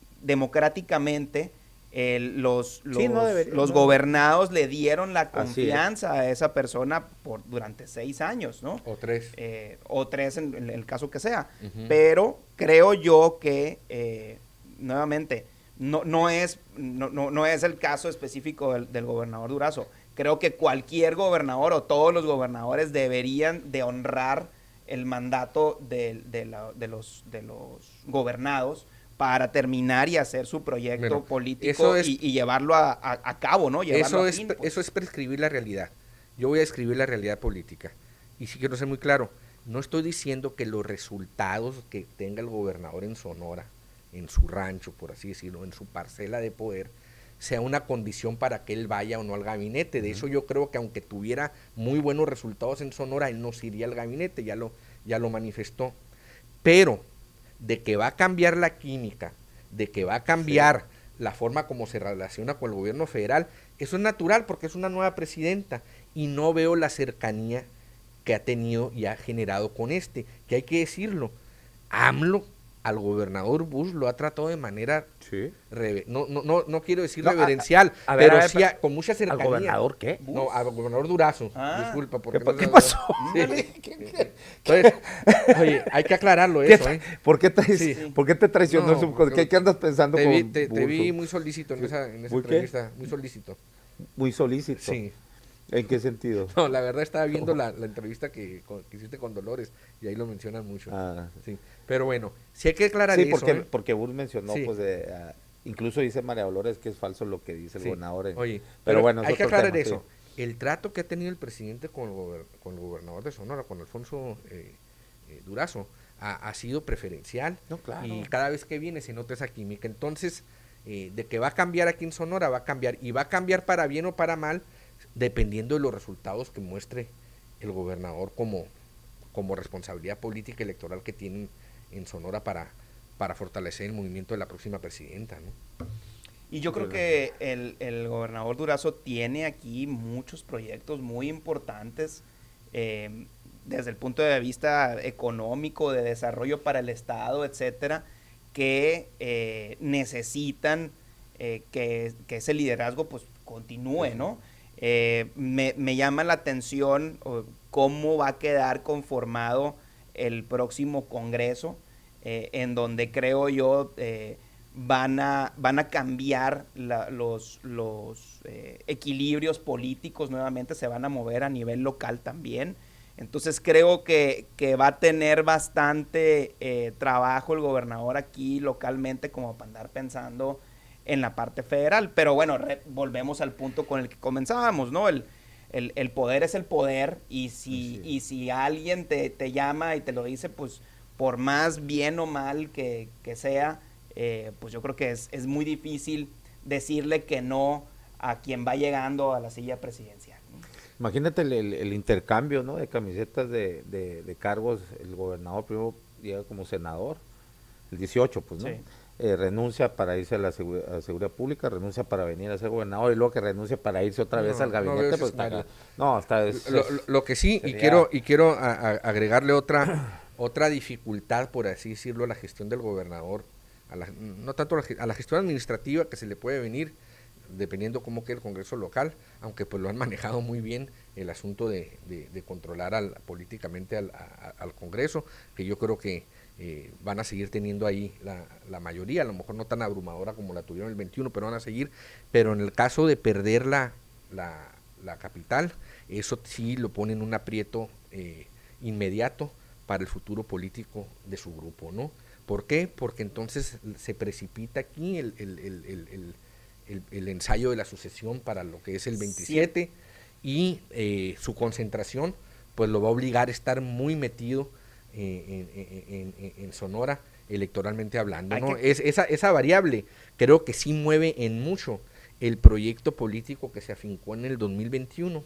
Speaker 1: democráticamente, Eh, los, los, sí, no debería, los no. gobernados le dieron la confianza a esa persona por durante seis años, ¿no?
Speaker 2: O tres.
Speaker 1: Eh, o tres en, en el caso que sea. Uh-huh. Pero creo yo que, eh, nuevamente, no, no, es, no, no, no es el caso específico del, del gobernador Durazo. Creo que cualquier gobernador o todos los gobernadores deberían de honrar el mandato de, de, la, de, los, de los gobernados para terminar y hacer su proyecto bueno, político es, y, y llevarlo a, a, a cabo, ¿no? Llevarlo
Speaker 2: eso,
Speaker 1: a
Speaker 2: es,
Speaker 1: fin, pues.
Speaker 2: Eso es prescribir la realidad. Yo voy a escribir la realidad política. Y sí quiero ser muy claro, no estoy diciendo que los resultados que tenga el gobernador en Sonora, en su rancho, por así decirlo, en su parcela de poder, sea una condición para que él vaya o no al gabinete. De uh-huh. eso yo creo que aunque tuviera muy buenos resultados en Sonora, él no se iría al gabinete, ya lo, ya lo manifestó. Pero de que va a cambiar la química, de que va a cambiar sí. la forma como se relaciona con el gobierno federal, eso es natural porque es una nueva presidenta y no veo la cercanía que ha tenido y ha generado con este, que hay que decirlo, AMLO al gobernador Bush lo ha tratado de manera, sí. reve, no, no, no, no quiero decir no, reverencial, a, a ver, pero a ver, sí a, con mucha cercanía.
Speaker 3: ¿Al gobernador qué?
Speaker 2: Bush. No, al gobernador Durazo, ah, disculpa. Porque
Speaker 3: ¿Qué,
Speaker 2: no
Speaker 3: ¿qué pasó?
Speaker 2: Sí. Entonces, oye, hay que aclararlo eso, ¿eh?
Speaker 3: ¿Por qué, traes, sí. ¿por qué te traicionó? No, su, ¿qué, ¿Qué andas pensando
Speaker 2: te
Speaker 3: con
Speaker 2: vi, te, te vi muy solícito en esa, en esa
Speaker 3: ¿Muy
Speaker 2: entrevista,
Speaker 3: qué?
Speaker 2: muy solícito.
Speaker 3: Muy solícito.
Speaker 2: Sí.
Speaker 3: ¿En qué sentido?
Speaker 2: No, la verdad estaba viendo la, la entrevista que, que hiciste con Dolores y ahí lo mencionan mucho.
Speaker 3: Ah.
Speaker 2: Sí. Pero bueno, sí hay que aclarar
Speaker 3: sí,
Speaker 2: eso.
Speaker 3: porque,
Speaker 2: ¿eh?
Speaker 3: porque Bush mencionó, sí. pues, de, uh, incluso dice María Dolores que es falso lo que dice el
Speaker 2: sí.
Speaker 3: gobernador. En,
Speaker 2: Oye,
Speaker 3: pero,
Speaker 2: pero
Speaker 3: bueno,
Speaker 2: hay que aclarar
Speaker 3: tema,
Speaker 2: eso.
Speaker 3: Sí.
Speaker 2: El trato que ha tenido el presidente con el, gober, con el gobernador de Sonora, con Alfonso eh, eh, Durazo, ha, ha sido preferencial.
Speaker 3: No, claro.
Speaker 2: Y cada vez que viene se nota esa química. Entonces, eh, de que va a cambiar aquí en Sonora, va a cambiar. Y va a cambiar para bien o para mal, dependiendo de los resultados que muestre el gobernador como, como responsabilidad política electoral que tienen en Sonora para, para fortalecer el movimiento de la próxima presidenta, ¿no?
Speaker 1: Y yo creo que el, el gobernador Durazo tiene aquí muchos proyectos muy importantes eh, desde el punto de vista económico, de desarrollo para el Estado, etcétera, que eh, necesitan eh, que, que ese liderazgo pues continúe, ¿no? Eh, me, me llama la atención oh, cómo va a quedar conformado el próximo Congreso, eh, en donde creo yo eh, van, a, van a cambiar la, los, los eh, equilibrios políticos nuevamente, se van a mover a nivel local también. Entonces creo que, que va a tener bastante eh, trabajo el gobernador aquí localmente como para andar pensando en la parte federal. Pero bueno, re, volvemos al punto con el que comenzábamos, ¿no? El, el, el poder es el poder y si, sí. y si alguien te, te llama y te lo dice, pues por más bien o mal que, que sea, eh, pues yo creo que es, es muy difícil decirle que no a quien va llegando a la silla presidencial, ¿no?
Speaker 3: Imagínate el, el, el intercambio, ¿no?, de camisetas de, de, de cargos. El gobernador primero llega como senador, el dieciocho, pues, ¿no? Sí. Eh, renuncia para irse a la, segu a la seguridad pública, renuncia para venir a ser gobernador y luego que renuncia para irse otra vez no, al gabinete. No, pues, está, no está, es,
Speaker 2: lo, lo, lo que sí, sería... y quiero, y quiero a, a agregarle otra, otra dificultad, por así decirlo, a la gestión del gobernador, a la, no tanto a la, a la gestión administrativa que se le puede venir, dependiendo cómo quede el Congreso local, aunque pues lo han manejado muy bien el asunto de, de, de controlar al, políticamente al, a, al Congreso, que yo creo que eh, van a seguir teniendo ahí la, la mayoría, a lo mejor no tan abrumadora como la tuvieron el veintiuno, pero van a seguir, pero en el caso de perder la, la, la capital, eso sí lo pone en un aprieto eh, inmediato para el futuro político de su grupo, ¿no? ¿Por qué? Porque entonces se precipita aquí el, el, el, el, el El, el ensayo de la sucesión para lo que es el veintisiete, sí. y eh, su concentración pues lo va a obligar a estar muy metido eh, en, en, en, en Sonora electoralmente hablando, ¿no? Que... Es, esa, esa variable creo que sí mueve en mucho el proyecto político que se afincó en el dos mil veintiuno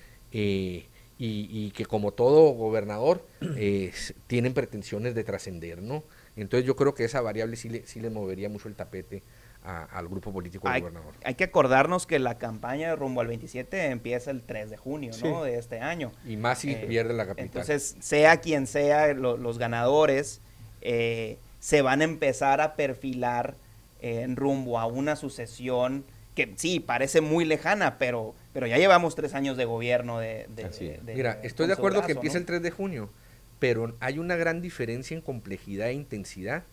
Speaker 2: eh, y, y que como todo gobernador eh, tienen pretensiones de trascender, ¿no? Entonces yo creo que esa variable sí le, sí le movería mucho el tapete A, al grupo político del
Speaker 1: hay,
Speaker 2: gobernador.
Speaker 1: Hay que acordarnos que la campaña rumbo al veintisiete empieza el tres de junio,
Speaker 2: sí.
Speaker 1: ¿no?, de este año.
Speaker 2: Y más si eh, pierde la capital.
Speaker 1: Entonces, sea quien sea lo, los ganadores, eh, se van a empezar a perfilar eh, en rumbo a una sucesión que sí, parece muy lejana, pero, pero ya llevamos tres años de gobierno de... de, de, de
Speaker 2: Mira, estoy de acuerdo
Speaker 1: brazo,
Speaker 2: que empieza, ¿no?,
Speaker 1: el
Speaker 2: tres de junio, pero hay una gran diferencia en complejidad e intensidad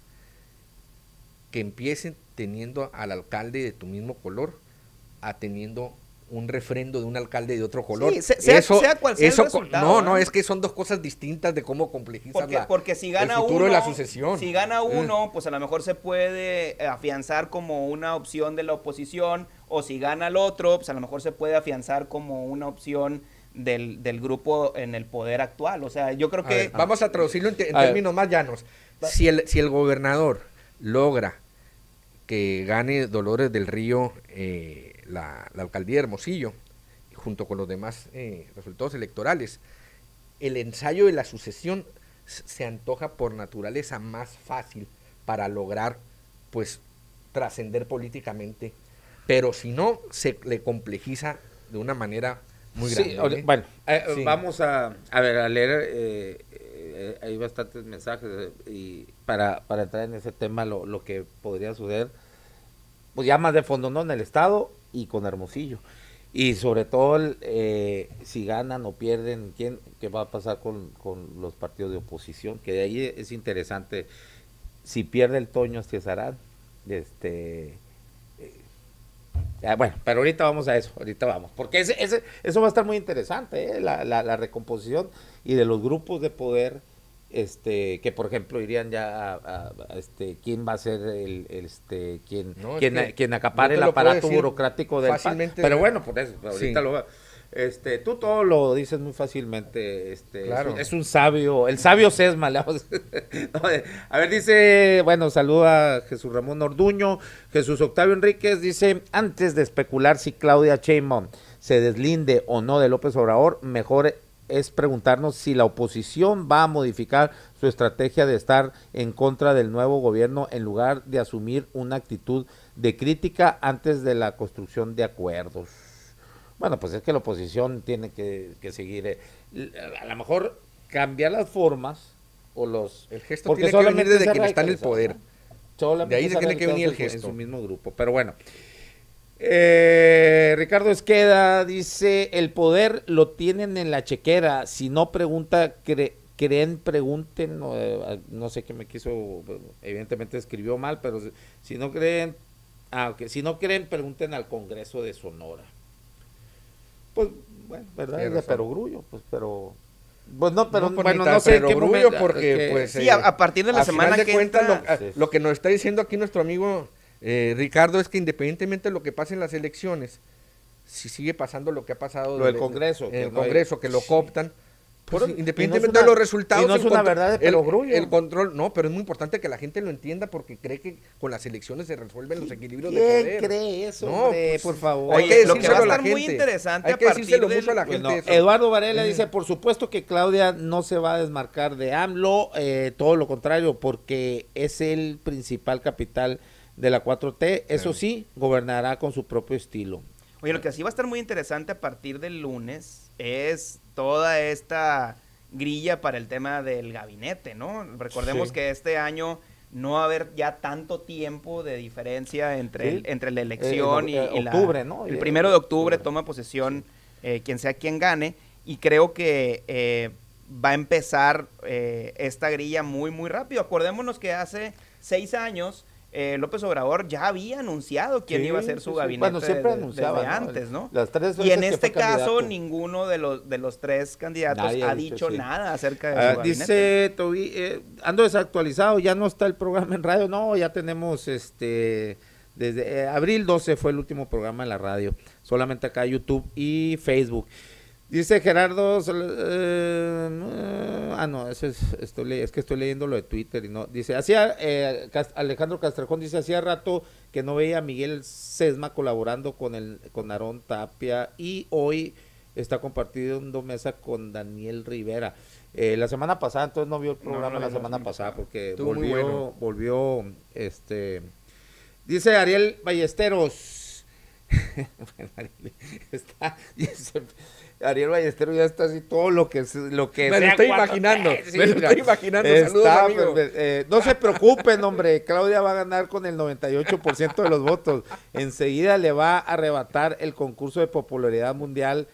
Speaker 2: que empiecen teniendo al alcalde de tu mismo color a teniendo un refrendo de un alcalde de otro color.
Speaker 1: Sí, sea,
Speaker 2: eso,
Speaker 1: sea cual sea
Speaker 2: eso,
Speaker 1: el resultado.
Speaker 2: No, no, ¿eh? Es que son dos cosas distintas de cómo complejizas
Speaker 1: porque,
Speaker 2: la,
Speaker 1: porque si gana
Speaker 2: el futuro
Speaker 1: uno,
Speaker 2: de la sucesión.
Speaker 1: Si gana uno, eh. pues a lo mejor se puede afianzar como una opción de la oposición, o si gana el otro, pues a lo mejor se puede afianzar como una opción del, del grupo en el poder actual. O sea, yo creo
Speaker 2: a
Speaker 1: que...
Speaker 2: Ver, vamos a traducirlo en, en términos más llanos. Si el, si el gobernador logra que gane Dolores del Río eh, la, la alcaldía de Hermosillo, junto con los demás eh, resultados electorales, el ensayo de la sucesión se antoja por naturaleza más fácil para lograr, pues, trascender políticamente, pero si no, se le complejiza de una manera muy
Speaker 3: sí,
Speaker 2: grande. ¿eh?
Speaker 3: Bueno, eh, sí. vamos a, a ver, a leer, eh, eh, hay bastantes mensajes, eh, y para, para entrar en ese tema, lo, lo que podría suceder, pues ya más de fondo, ¿no?, en el estado y con Hermosillo, y sobre todo el, eh, si ganan o pierden, quién, qué va a pasar con, con los partidos de oposición, que de ahí es interesante. Si pierde el Toño Cesarán, este eh, ya, bueno, pero ahorita vamos a eso, ahorita vamos, porque ese, ese, eso va a estar muy interesante, ¿eh? la, la, la recomposición y de los grupos de poder, este, que por ejemplo irían ya a, a, a este, quién va a ser el, el este, quién,
Speaker 2: no,
Speaker 3: quién,
Speaker 2: que
Speaker 3: quién acapare el aparato burocrático del P A N. Pero bueno, por eso, ahorita sí. lo este, tú todo lo dices muy fácilmente, este, claro. es, un, es un sabio, el sabio Sesma, le vamos, a ver, dice, bueno, saluda a Jesús Ramón Orduño, Jesús Octavio Enríquez, dice, antes de especular si Claudia Sheinbaum se deslinde o no de López Obrador, mejor es preguntarnos si la oposición va a modificar su estrategia de estar en contra del nuevo gobierno en lugar de asumir una actitud de crítica antes de la construcción de acuerdos. Bueno, pues es que la oposición tiene que, que seguir, eh, a lo mejor cambiar las formas o los...
Speaker 2: El gesto tiene que venir desde quien está en el poder.
Speaker 3: ¿No?
Speaker 2: De ahí se tiene que venir el gesto.
Speaker 3: En su mismo grupo, pero bueno. Eh, Ricardo Esqueda dice, el poder lo tienen en la chequera, si no pregunta, cre, creen, pregunten, no, eh, no sé qué me quiso, evidentemente escribió mal, pero si no creen, ah, okay, si no creen, pregunten al Congreso de Sonora. Pues, bueno, ¿verdad? Es de perogrullo, pues, pero... Pues no, pero
Speaker 2: no, pues,
Speaker 3: bueno,
Speaker 2: tan
Speaker 3: no sé en qué
Speaker 2: perogrullo
Speaker 3: momento.
Speaker 2: porque,
Speaker 3: que-
Speaker 2: pues,
Speaker 1: Sí,
Speaker 2: eh,
Speaker 1: a, a partir de la
Speaker 2: a
Speaker 1: semana
Speaker 2: final de
Speaker 1: que
Speaker 2: cuentas,
Speaker 1: entra...
Speaker 2: lo, a- lo que nos está diciendo aquí nuestro amigo eh, Ricardo es que independientemente de lo que pase en las elecciones, si sigue pasando lo que ha pasado
Speaker 3: Lo del
Speaker 2: de-
Speaker 3: Congreso,
Speaker 2: en
Speaker 3: que
Speaker 2: el
Speaker 3: no hay-
Speaker 2: Congreso, que lo cooptan, pues,
Speaker 3: Por-
Speaker 2: independientemente
Speaker 3: y no es una-
Speaker 2: de los resultados,
Speaker 3: y no es
Speaker 2: el
Speaker 3: una
Speaker 2: control-
Speaker 3: verdad de
Speaker 2: el-
Speaker 3: perogrullo.
Speaker 2: el control, no, pero es muy importante que la gente lo entienda porque cree que con las elecciones se resuelven los equilibrios de
Speaker 3: ¿Quién
Speaker 2: poder.
Speaker 3: cree eso,
Speaker 2: No,
Speaker 3: hombre?
Speaker 2: pues,
Speaker 3: por favor.
Speaker 2: hay
Speaker 1: Oye,
Speaker 2: que
Speaker 1: lo que va a
Speaker 2: decírselo a la
Speaker 1: estar muy
Speaker 2: gente.
Speaker 1: interesante
Speaker 2: Hay
Speaker 1: a
Speaker 2: que
Speaker 1: partir
Speaker 2: decírselo
Speaker 1: del-
Speaker 2: mucho a la
Speaker 3: Bueno,
Speaker 2: gente. eso.
Speaker 3: Eduardo Varela
Speaker 2: Eh.
Speaker 3: dice, por supuesto que Claudia no se va a desmarcar de AMLO, eh, todo lo contrario, porque es el principal capital de la cuatro T, eso sí, gobernará con su propio estilo.
Speaker 1: Oye, lo que sí va a estar muy interesante a partir del lunes es toda esta grilla para el tema del gabinete, ¿no? Recordemos
Speaker 3: Sí.
Speaker 1: que este año no va a haber ya tanto tiempo de diferencia entre,
Speaker 3: Sí.
Speaker 1: el- entre la elección
Speaker 3: Eh,
Speaker 1: y,
Speaker 3: eh,
Speaker 1: y la-
Speaker 3: octubre, ¿no?
Speaker 1: El
Speaker 3: Eh,
Speaker 1: primero de octubre
Speaker 3: octubre.
Speaker 1: toma posesión eh, quien sea quien gane y creo que eh, va a empezar eh, esta grilla muy, muy rápido. Acordémonos que hace seis años eh, López Obrador ya había anunciado quién
Speaker 3: Sí,
Speaker 1: iba a ser
Speaker 3: sí,
Speaker 1: su
Speaker 3: sí.
Speaker 1: gabinete
Speaker 3: Bueno, siempre
Speaker 1: desde-
Speaker 3: anunciaba,
Speaker 1: desde
Speaker 3: ¿no?
Speaker 1: antes, ¿no?
Speaker 3: Las tres
Speaker 1: Y en
Speaker 3: veces que
Speaker 1: este
Speaker 3: fue
Speaker 1: caso,
Speaker 3: candidato.
Speaker 1: ninguno de los, de los tres candidatos
Speaker 3: Nadie
Speaker 1: ha
Speaker 3: ha
Speaker 1: dicho,
Speaker 3: dicho, sí.
Speaker 1: nada acerca de
Speaker 3: Ah,
Speaker 1: su gabinete.
Speaker 3: dice Toby, eh, ando desactualizado, ya no está el programa en radio, no, ya tenemos este, desde eh, abril doce fue el último programa en la radio, solamente acá YouTube y Facebook. Dice Gerardo, Sol- eh, eh, ah no, eso es, estoy le- es que estoy leyendo lo de Twitter y no, dice, hacía, eh, Cas- Alejandro Castrejón dice, hacía rato que no veía a Miguel Sesma colaborando con el, con Aarón Tapia y hoy está compartiendo mesa con Daniel Rivera. Eh, la semana pasada, entonces no vio el
Speaker 1: No,
Speaker 3: programa
Speaker 1: no
Speaker 3: la
Speaker 1: vi la
Speaker 3: semana
Speaker 1: semana
Speaker 3: pasada
Speaker 1: pasada.
Speaker 3: porque
Speaker 2: Estuvo muy
Speaker 3: volvió,
Speaker 2: bueno.
Speaker 3: volvió, este, dice Ariel Ballesteros, bueno, Ariel, está, dice, Ariel Ballesteros ya está así todo lo que, lo que
Speaker 2: Me lo
Speaker 3: sea
Speaker 2: estoy
Speaker 3: cuatro
Speaker 2: imaginando,
Speaker 3: T, sí,
Speaker 2: me lo
Speaker 3: mira.
Speaker 2: estoy imaginando.
Speaker 3: Está,
Speaker 2: Saludos, amigo.
Speaker 3: pues, eh, no se preocupen, hombre, Claudia va a ganar con el noventa y ocho por ciento de los votos. Enseguida le va a arrebatar el concurso de popularidad mundial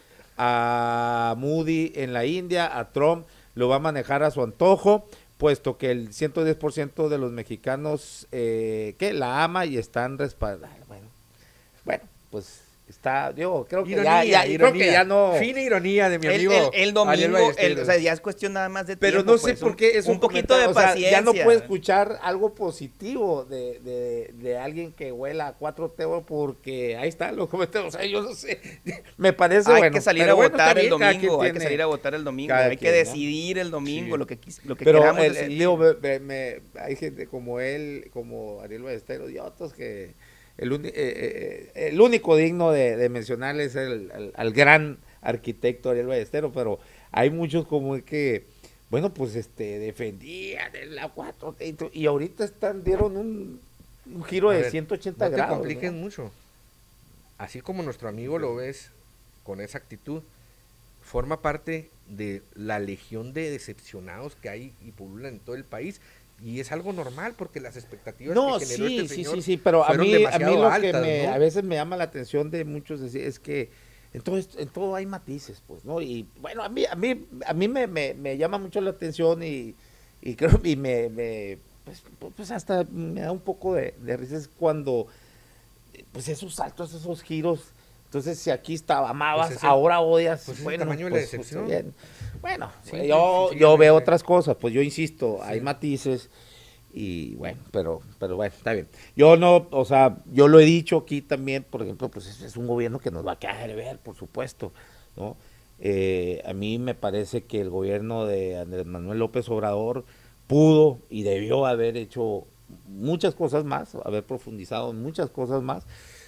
Speaker 3: a Moody en la India, a Trump, lo va a manejar a su antojo, puesto que el ciento diez por ciento de los mexicanos que eh, la ama y están respaldados. Bueno, bueno, pues está, yo creo que
Speaker 2: Ironía,
Speaker 3: ya, ya
Speaker 2: ironía.
Speaker 3: creo que ya no.
Speaker 2: Fina ironía de mi
Speaker 1: El,
Speaker 2: amigo
Speaker 1: el- el
Speaker 2: Ariel
Speaker 1: domingo, el-
Speaker 2: Ballesteros.
Speaker 1: o sea, ya es cuestión nada más de
Speaker 3: Pero
Speaker 1: tiempo.
Speaker 3: no sé
Speaker 1: pues,
Speaker 3: por
Speaker 1: un-
Speaker 3: qué es
Speaker 1: un,
Speaker 3: un
Speaker 1: poquito de
Speaker 3: comentario, o sea,
Speaker 1: paciencia.
Speaker 3: ya no puedo escuchar algo positivo de, de, de alguien que huela a cuatro T porque ahí están los comentarios, o sea, yo no sé, me parece
Speaker 1: Hay
Speaker 3: bueno.
Speaker 1: que salir
Speaker 3: pero
Speaker 1: a
Speaker 3: bueno,
Speaker 1: votar
Speaker 3: está
Speaker 1: el
Speaker 3: bien, cada quien
Speaker 1: domingo, hay que
Speaker 3: tiene-
Speaker 1: salir a votar el domingo,
Speaker 3: cada
Speaker 1: hay que
Speaker 3: quien, ¿no?
Speaker 1: decidir el domingo
Speaker 3: Sí.
Speaker 1: lo que, quis- lo que
Speaker 3: Pero
Speaker 1: queramos
Speaker 3: el- el-
Speaker 1: decidir.
Speaker 3: digo, me- me- me- hay gente como él, como Ariel Ballesteros y otros que el, uni- eh, eh, eh, el único digno de, de mencionar es el, al, al gran arquitecto Ariel Ballesteros, pero hay muchos como que, bueno, pues este defendían de la cuatro T y, to- y ahorita están, dieron un, un giro
Speaker 2: A
Speaker 3: de
Speaker 2: ver,
Speaker 3: ciento ochenta
Speaker 2: no te
Speaker 3: grados.
Speaker 2: compliques
Speaker 3: ¿no?
Speaker 2: mucho. Así como nuestro amigo lo ves con esa actitud, forma parte de la legión de decepcionados que hay y pululan en todo el país. Y es algo normal porque las expectativas
Speaker 3: No,
Speaker 2: que generó
Speaker 3: sí,
Speaker 2: este
Speaker 3: sí,
Speaker 2: señor
Speaker 3: sí, sí, pero a
Speaker 2: fueron
Speaker 3: mí, a mí
Speaker 2: demasiado
Speaker 3: lo
Speaker 2: altas,
Speaker 3: que me,
Speaker 2: ¿no?
Speaker 3: a veces me llama la atención de muchos es, es que en todo, esto- en todo hay matices, pues, ¿no? Y bueno, a mí, a mí, a mí me, me, me llama mucho la atención y, y creo y me, me pues, pues hasta me da un poco de, de risa es cuando pues esos saltos, esos giros. Entonces, si aquí estaba, amabas,
Speaker 2: Pues ese-
Speaker 3: ahora odias.
Speaker 2: pues ese
Speaker 3: bueno,
Speaker 2: tamaño de la
Speaker 3: pues,
Speaker 2: decepción.
Speaker 3: está bien. Bueno,
Speaker 2: Sí,
Speaker 3: yo,
Speaker 2: sí,
Speaker 3: yo veo
Speaker 2: sencillamente.
Speaker 3: otras cosas, pues yo insisto, hay
Speaker 2: Sí.
Speaker 3: matices y bueno, pero, pero bueno, está bien. Yo no, o sea, yo lo he dicho aquí también, por ejemplo, pues es, es un gobierno que nos va a quedar de ver, por supuesto, ¿no? Eh, a mí me parece que el gobierno de Andrés Manuel López Obrador pudo y debió haber hecho muchas cosas más, haber profundizado en muchas cosas más.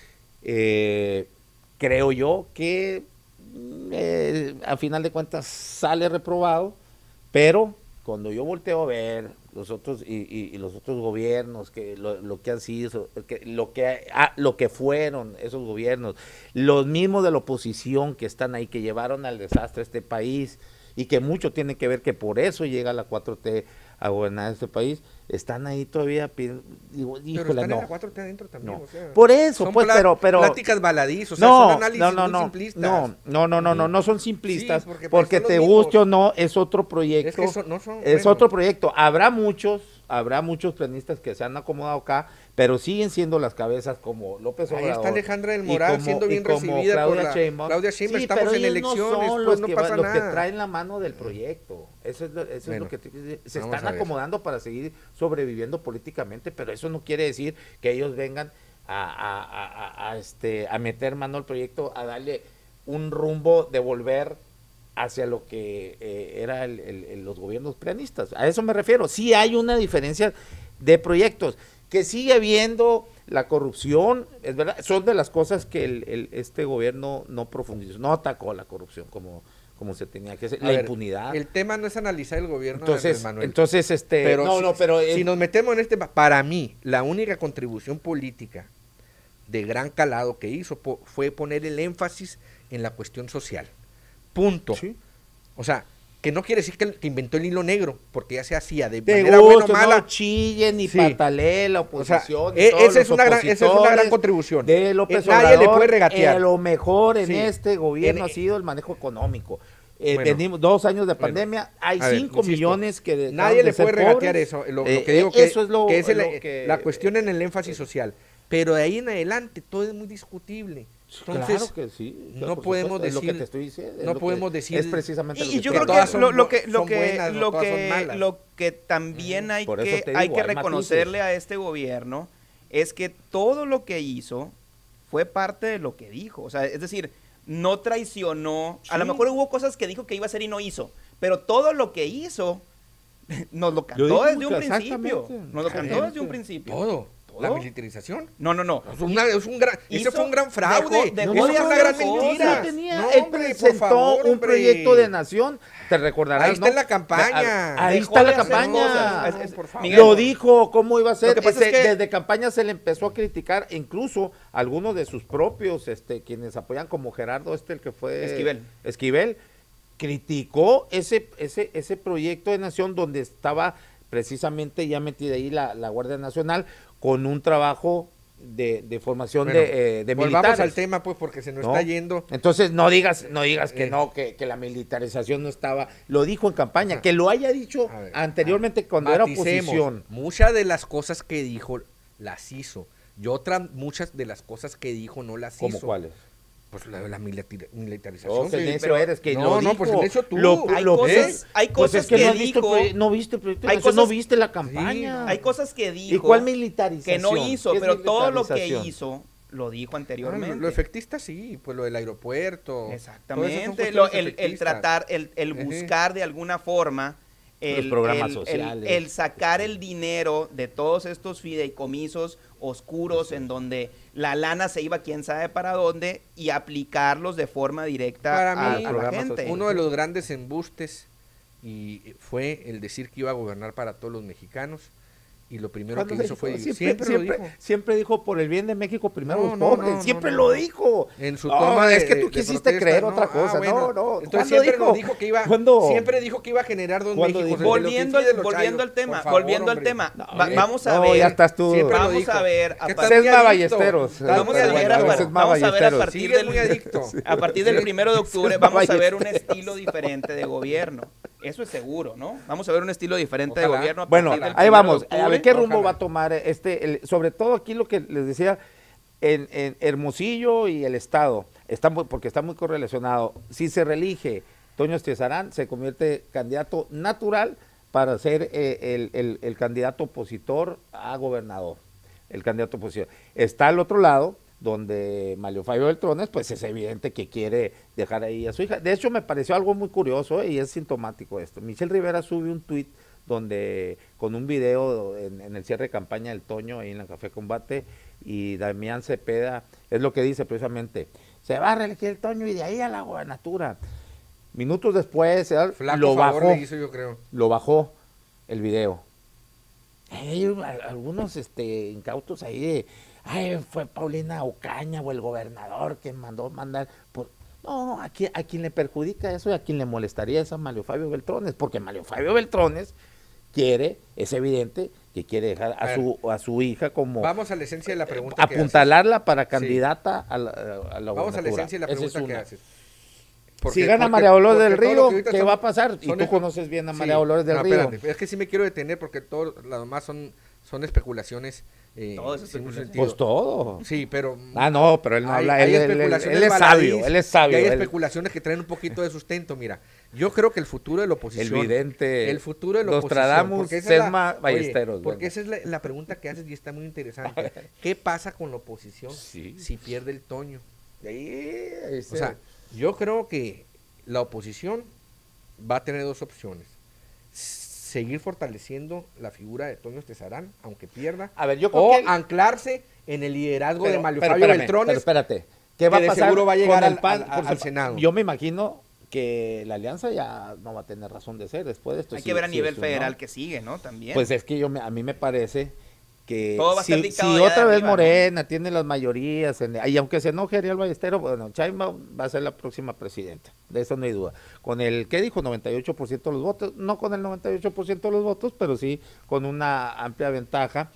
Speaker 3: Eh, creo yo que mm, eh, a final de cuentas sale reprobado, pero cuando yo volteo a ver los otros y, y- y los otros gobiernos que lo, lo que han sido, que, lo que ah, lo que fueron esos gobiernos, los mismos de la oposición que están ahí, que llevaron al desastre a este país y que mucho tiene que ver que por eso llega la cuatro T a gobernar este país, están ahí todavía, pi- digo,
Speaker 2: Pero
Speaker 3: híjole,
Speaker 2: están en
Speaker 3: no.
Speaker 2: la cuatro T adentro también.
Speaker 3: No.
Speaker 2: o sea,
Speaker 3: Por eso,
Speaker 2: son
Speaker 3: pues,
Speaker 2: pla-
Speaker 3: pero, pero
Speaker 2: pláticas baladís, o sea,
Speaker 3: no,
Speaker 2: son análisis
Speaker 3: no, no,
Speaker 2: muy
Speaker 3: no,
Speaker 2: simplistas.
Speaker 3: no, no, no, no, no, no son simplistas,
Speaker 2: Sí, porque
Speaker 3: porque,
Speaker 2: son los
Speaker 3: te
Speaker 2: mismos.
Speaker 3: guste o no, es otro proyecto,
Speaker 2: Es que eso no son,
Speaker 3: es
Speaker 2: bueno.
Speaker 3: otro proyecto. Habrá muchos, habrá muchos planistas que se han acomodado acá, pero siguen siendo las cabezas como López Obrador.
Speaker 2: Ahí está Alejandra del Moral
Speaker 3: como,
Speaker 2: siendo bien recibida
Speaker 3: Claudia
Speaker 2: por la,
Speaker 3: Sheinbaum.
Speaker 2: Claudia Sheinbaum.
Speaker 3: Sí,
Speaker 2: Estamos en elecciones,
Speaker 3: no son
Speaker 2: pues
Speaker 3: los
Speaker 2: no
Speaker 3: que,
Speaker 2: pasa
Speaker 3: los
Speaker 2: nada.
Speaker 3: que traen la mano del proyecto. Eso es lo, eso
Speaker 2: Bueno,
Speaker 3: es lo que te- se
Speaker 2: vamos
Speaker 3: están
Speaker 2: a ver.
Speaker 3: acomodando para seguir sobreviviendo políticamente, pero eso no quiere decir que ellos vengan a, a, a, a, a, este, a meter mano al proyecto, a darle un rumbo de volver hacia lo que eh, era el, el, el, los gobiernos prianistas. A eso me refiero. Sí hay una diferencia de proyectos, que sigue habiendo la corrupción, es verdad, son de las cosas que el, el, este gobierno no profundizó, no atacó la corrupción como, como se tenía que hacer,
Speaker 2: A
Speaker 3: la
Speaker 2: ver,
Speaker 3: impunidad.
Speaker 2: El tema no es analizar el gobierno de
Speaker 3: Entonces,
Speaker 2: Andrés Manuel.
Speaker 3: entonces este,
Speaker 2: Pero
Speaker 3: no,
Speaker 2: si,
Speaker 3: no, pero
Speaker 2: si
Speaker 3: es-
Speaker 2: nos metemos en este, para mí, la única contribución política de gran calado que hizo po- fue poner el énfasis en la cuestión social. Punto.
Speaker 3: Sí.
Speaker 2: O sea, que no quiere decir que, que inventó el hilo negro, porque ya se hacía de,
Speaker 3: de
Speaker 2: manera
Speaker 3: gusto,
Speaker 2: buena o mala.
Speaker 3: no chillen ni
Speaker 2: Sí.
Speaker 3: patalee la
Speaker 2: O sea,
Speaker 3: oposición. y
Speaker 2: e-
Speaker 3: todos
Speaker 2: esa es
Speaker 3: los
Speaker 2: una gran- esa es una gran
Speaker 3: opositores
Speaker 2: contribución.
Speaker 3: de López
Speaker 2: Eh, nadie le
Speaker 3: Obrador.
Speaker 2: puede regatear.
Speaker 3: Eh, lo mejor en
Speaker 2: Sí.
Speaker 3: este gobierno
Speaker 2: En-
Speaker 3: ha sido el manejo económico. Eh,
Speaker 2: Bueno.
Speaker 3: venimos dos años de
Speaker 2: Bueno.
Speaker 3: pandemia, hay
Speaker 2: A ver,
Speaker 3: cinco
Speaker 2: insisto,
Speaker 3: millones que dejaron
Speaker 2: Nadie
Speaker 3: de
Speaker 2: le
Speaker 3: ser
Speaker 2: puede regatear
Speaker 3: pobres.
Speaker 2: eso. Lo, lo
Speaker 3: Eh,
Speaker 2: que digo
Speaker 3: eh,
Speaker 2: que,
Speaker 3: eso es lo,
Speaker 2: que es el-
Speaker 3: lo que
Speaker 2: la cuestión en el énfasis social. Pero de ahí en adelante todo es muy discutible. Entonces,
Speaker 3: claro que sí.
Speaker 2: no
Speaker 3: por
Speaker 2: podemos
Speaker 3: supuesto, es lo
Speaker 2: decir-
Speaker 3: que te estoy diciendo, es
Speaker 2: no
Speaker 3: lo que-
Speaker 2: podemos decir-
Speaker 3: es precisamente lo
Speaker 1: Y,
Speaker 3: que
Speaker 1: y yo
Speaker 3: estoy
Speaker 1: creo
Speaker 2: todas
Speaker 1: que
Speaker 2: son
Speaker 1: lo, lo
Speaker 2: bu-
Speaker 1: que lo
Speaker 2: son
Speaker 1: que
Speaker 2: buenas, no
Speaker 1: lo
Speaker 2: todas son
Speaker 1: que
Speaker 2: malas.
Speaker 1: lo que también hay
Speaker 3: Por eso
Speaker 1: que
Speaker 3: te
Speaker 1: hay
Speaker 3: digo,
Speaker 1: que
Speaker 3: hay
Speaker 1: reconocerle
Speaker 3: matices.
Speaker 1: a este gobierno es que todo lo que hizo fue parte de lo que dijo, o sea, es decir, no traicionó, a lo
Speaker 3: Sí.
Speaker 1: mejor hubo cosas que dijo que iba a hacer y no hizo, pero todo lo que hizo nos lo
Speaker 3: Lo
Speaker 1: cantó
Speaker 3: dijo
Speaker 1: desde un
Speaker 3: mucho,
Speaker 1: principio,
Speaker 3: exactamente.
Speaker 1: nos lo cantó
Speaker 3: Exactamente.
Speaker 1: desde un principio.
Speaker 2: todo. La
Speaker 1: ¿Todo?
Speaker 2: militarización.
Speaker 1: No, no, no.
Speaker 2: Es, una- es un gran, ese
Speaker 1: Hizo-
Speaker 2: fue un gran fraude.
Speaker 1: dejó- dejó
Speaker 2: Eso
Speaker 1: de
Speaker 2: fue una
Speaker 1: hacer
Speaker 2: gran
Speaker 1: cosas.
Speaker 2: mentira.
Speaker 3: Tenía-
Speaker 2: No,
Speaker 3: él
Speaker 2: hombre, por
Speaker 3: presentó
Speaker 2: favor,
Speaker 3: un
Speaker 2: hombre.
Speaker 3: proyecto de nación, te recordarás,
Speaker 2: Ahí está
Speaker 3: ¿no?
Speaker 2: en la campaña.
Speaker 3: Ah, Ahí
Speaker 1: Dejó
Speaker 3: está la
Speaker 1: de hacer
Speaker 3: campaña.
Speaker 1: cosas. Es- es-
Speaker 2: por favor.
Speaker 1: Miguel,
Speaker 3: Lo dijo, cómo iba a ser.
Speaker 1: Lo que pasa
Speaker 3: Ese-
Speaker 1: es que-
Speaker 3: Desde campaña se le empezó a criticar, incluso algunos de sus propios, este, quienes apoyan, como Gerardo, este, el que fue
Speaker 1: Esquivel.
Speaker 3: Esquivel, criticó ese, ese, ese proyecto de nación donde estaba precisamente ya metida ahí la, la Guardia Nacional con un trabajo de, de formación
Speaker 2: Bueno,
Speaker 3: de, eh, de
Speaker 2: volvamos
Speaker 3: militares.
Speaker 2: al tema, pues, porque se nos
Speaker 3: ¿no?
Speaker 2: está yendo.
Speaker 3: Entonces no digas, no digas que
Speaker 2: Eh.
Speaker 3: no, que, que la militarización no estaba, lo dijo en campaña, que lo haya dicho
Speaker 2: A ver,
Speaker 3: anteriormente
Speaker 2: a ver,
Speaker 3: cuando era
Speaker 2: maticemos.
Speaker 3: oposición.
Speaker 2: Muchas de las cosas que dijo las hizo. Y otras, muchas de las cosas que dijo no las
Speaker 3: ¿Cómo
Speaker 2: hizo.
Speaker 3: cuáles?
Speaker 2: Pues la, la militar- militarización.
Speaker 3: Oh, qué
Speaker 2: sí,
Speaker 3: necio
Speaker 2: pero-
Speaker 3: eres, que
Speaker 2: no,
Speaker 3: lo
Speaker 2: no,
Speaker 3: dijo.
Speaker 2: pues necio tú.
Speaker 3: Lo-
Speaker 1: Hay
Speaker 3: lo-
Speaker 1: cosas,
Speaker 3: ¿eh?
Speaker 1: hay
Speaker 3: Pues
Speaker 1: cosas
Speaker 3: es que,
Speaker 1: que,
Speaker 3: no, has visto el
Speaker 1: dijo,
Speaker 3: proye- no viste el proyecto de
Speaker 1: hay
Speaker 3: nación,
Speaker 1: cosas-
Speaker 3: no viste la campaña.
Speaker 1: hay cosas que dijo
Speaker 3: ¿Y cuál militarización?
Speaker 1: que no hizo,
Speaker 3: ¿Qué es
Speaker 1: pero todo lo que
Speaker 3: militarización?
Speaker 1: hizo lo dijo
Speaker 2: Ah,
Speaker 1: anteriormente.
Speaker 2: lo, lo efectista sí, pues lo del aeropuerto. Todas esas son
Speaker 1: Exactamente,
Speaker 2: cuestiones
Speaker 1: lo- el, el
Speaker 2: efectistas.
Speaker 1: tratar, el, el
Speaker 2: Ejé.
Speaker 1: buscar de alguna forma el,
Speaker 3: Los programas
Speaker 1: el-
Speaker 3: sociales.
Speaker 1: el- el sacar el dinero de todos estos fideicomisos oscuros en donde la lana se iba quién sabe para dónde y aplicarlos de forma directa
Speaker 2: Para
Speaker 1: a,
Speaker 2: mí,
Speaker 1: a la
Speaker 3: programas
Speaker 1: gente.
Speaker 3: sociales.
Speaker 2: Uno de los grandes embustes y fue el decir que iba a gobernar para todos los mexicanos. Y lo primero
Speaker 3: ¿Cuándo
Speaker 2: que
Speaker 3: lo
Speaker 2: hizo
Speaker 3: dijo?
Speaker 2: fue
Speaker 3: siempre,
Speaker 2: siempre,
Speaker 3: siempre,
Speaker 2: lo dijo.
Speaker 3: siempre dijo por el bien de México primero
Speaker 2: No,
Speaker 3: los
Speaker 2: no,
Speaker 3: pobres,
Speaker 2: no,
Speaker 3: siempre
Speaker 2: no,
Speaker 3: lo
Speaker 2: no.
Speaker 3: dijo.
Speaker 2: En su
Speaker 3: No,
Speaker 2: toma de,
Speaker 3: es que tú
Speaker 2: de
Speaker 3: quisiste
Speaker 2: protesta,
Speaker 3: creer
Speaker 2: no,
Speaker 3: otra
Speaker 2: ah,
Speaker 3: cosa,
Speaker 2: bueno.
Speaker 3: no, no.
Speaker 2: Entonces
Speaker 3: ¿Cuándo
Speaker 2: siempre
Speaker 3: dijo?
Speaker 2: nos dijo que iba,
Speaker 3: ¿Cuándo?
Speaker 2: siempre dijo que iba a generar dos
Speaker 3: ¿Cuándo
Speaker 2: Méxicos.
Speaker 3: dijo?
Speaker 2: el de los
Speaker 1: Volviendo,
Speaker 2: fifís y
Speaker 1: al,
Speaker 2: de los
Speaker 1: volviendo
Speaker 2: chayos.
Speaker 1: al tema,
Speaker 2: Por favor,
Speaker 1: volviendo al
Speaker 2: hombre.
Speaker 1: tema,
Speaker 3: No,
Speaker 1: va-
Speaker 3: eh,
Speaker 1: vamos a
Speaker 3: no,
Speaker 1: ver,
Speaker 3: ya estás tú.
Speaker 2: Siempre lo
Speaker 1: vamos
Speaker 2: dijo.
Speaker 1: a ver, a
Speaker 2: Que
Speaker 1: partir-
Speaker 2: estás
Speaker 3: Ser
Speaker 2: muy
Speaker 3: más
Speaker 2: adicto.
Speaker 3: ballesteros.
Speaker 2: Estás
Speaker 1: Vamos
Speaker 2: muy
Speaker 1: a ver,
Speaker 2: adicto.
Speaker 1: a,
Speaker 3: Ese
Speaker 1: par-
Speaker 3: es más
Speaker 1: vamos a ver a
Speaker 3: ballesteros.
Speaker 1: partir
Speaker 2: Sigues
Speaker 1: del
Speaker 2: muy adicto.
Speaker 1: a partir del
Speaker 2: Sí.
Speaker 1: primero de octubre
Speaker 3: Es más
Speaker 1: vamos a ver un
Speaker 3: ballesteros.
Speaker 1: estilo diferente de gobierno. Eso es seguro, ¿no? Vamos a ver un estilo diferente de
Speaker 2: Ojalá.
Speaker 1: gobierno. A
Speaker 3: Bueno,
Speaker 1: partir del
Speaker 3: ahí
Speaker 1: primero
Speaker 3: vamos.
Speaker 1: de
Speaker 3: A ver
Speaker 1: octubre.
Speaker 3: qué rumbo
Speaker 2: Ojalá.
Speaker 3: va a tomar este, el- sobre todo aquí lo que les decía, en, en Hermosillo y el Estado, está muy- porque está muy correlacionado. Si se reelige Toño Estezarán, se convierte candidato natural para ser eh, el, el- el candidato opositor a gobernador, el candidato opositor. Está al otro lado, donde Mario Fabio Beltrones, pues es evidente que quiere dejar ahí a su hija. De hecho, me pareció algo muy curioso eh, y es sintomático esto. Michelle Rivera sube un tuit donde con un video en, en el cierre de campaña del Toño ahí en la Café Combate, y Damián Cepeda es lo que dice precisamente, se va a reelegir el Toño y de ahí a la gobernatura. Minutos después eh,
Speaker 2: Flaco
Speaker 3: lo
Speaker 2: favor
Speaker 3: bajó,
Speaker 2: le hizo, yo creo.
Speaker 3: lo bajó el video. Hay a- algunos este incautos ahí de, ay, fue Paulina Ocaña o el gobernador que mandó mandar por... No, a quien, a quien le perjudica eso y a quien le molestaría es a Mario Fabio Beltrones, porque Mario Fabio Beltrones quiere, es evidente que quiere dejar a,
Speaker 2: A
Speaker 3: su a su hija como
Speaker 2: Vamos a la esencia de la pregunta que haces.
Speaker 3: apuntalarla para candidata a la, a la
Speaker 2: Vamos a la
Speaker 3: gobernatura.
Speaker 2: esencia de la
Speaker 3: Esa
Speaker 2: pregunta
Speaker 3: es
Speaker 2: que
Speaker 3: una.
Speaker 2: haces.
Speaker 3: Si
Speaker 2: Porque-
Speaker 3: gana
Speaker 2: porque-
Speaker 3: María Dolores del
Speaker 2: porque todo
Speaker 3: Río,
Speaker 2: lo que ahorita
Speaker 3: ¿qué
Speaker 2: son-
Speaker 3: va a pasar? Y
Speaker 2: son
Speaker 3: tú
Speaker 2: es-
Speaker 3: conoces bien a
Speaker 2: Sí.
Speaker 3: María Dolores del
Speaker 2: No,
Speaker 3: Río.
Speaker 2: espérate, es que sí me quiero detener porque todos los demás son, son especulaciones. Eh,
Speaker 1: Todo es
Speaker 2: sin un
Speaker 1: especulación.
Speaker 2: sentido.
Speaker 3: Pues todo.
Speaker 2: Sí, pero...
Speaker 3: Ah, no, pero él no
Speaker 2: hay,
Speaker 3: habla,
Speaker 2: hay
Speaker 3: él, él- él-
Speaker 2: especulaciones
Speaker 3: él es
Speaker 2: baladís,
Speaker 3: sabio, él es sabio.
Speaker 2: y hay
Speaker 3: él-
Speaker 2: especulaciones que traen un poquito de sustento. Mira, yo creo que el futuro de la
Speaker 3: el
Speaker 2: oposición...
Speaker 3: vidente.
Speaker 2: El futuro de la
Speaker 3: Nostradamus,
Speaker 2: oposición. porque esa es la-
Speaker 3: Sesma,
Speaker 2: oye,
Speaker 3: Ballesteros.
Speaker 2: porque
Speaker 3: bueno.
Speaker 2: esa es la, la pregunta que haces y está muy interesante. ¿Qué pasa con la oposición
Speaker 3: Sí.
Speaker 2: si pierde el Toño?
Speaker 3: Ahí, ahí
Speaker 2: O
Speaker 3: se-
Speaker 2: sea, yo creo que la oposición va a tener dos opciones. Seguir fortaleciendo la figura de Toño Estezarán, aunque pierda,
Speaker 3: a ver, yo creo
Speaker 2: o
Speaker 3: que...
Speaker 2: anclarse en el liderazgo
Speaker 3: pero-
Speaker 2: de Mario
Speaker 3: pero
Speaker 2: Fabio
Speaker 3: espérame,
Speaker 2: Beltrones.
Speaker 3: pero espérate, ¿qué va a
Speaker 2: que de
Speaker 3: pasar
Speaker 2: seguro va a llegar
Speaker 3: con el
Speaker 2: al-
Speaker 3: PAN?
Speaker 2: al-
Speaker 3: Por
Speaker 2: al
Speaker 3: su-
Speaker 2: Senado.
Speaker 3: Yo me imagino que la alianza ya no va a tener razón de ser después de esto.
Speaker 1: Hay
Speaker 3: si-
Speaker 1: que ver a
Speaker 3: si
Speaker 1: nivel
Speaker 3: es un
Speaker 1: federal
Speaker 3: no.
Speaker 1: que sigue, ¿no? También.
Speaker 3: Pues es que yo me- a mí me parece que
Speaker 1: Todo va a
Speaker 3: si,
Speaker 1: estar dictado
Speaker 3: si
Speaker 1: allá de
Speaker 3: otra vez
Speaker 1: arriba, ¿no?
Speaker 3: Morena tiene las mayorías, en- y aunque se enoje Ariel Ballesteros, bueno, Sheinbaum va a ser la próxima presidenta, de eso no hay duda. Con el, ¿qué dijo? noventa y ocho por ciento de los votos, no con el noventa y ocho por ciento de los votos, pero sí con una amplia ventaja.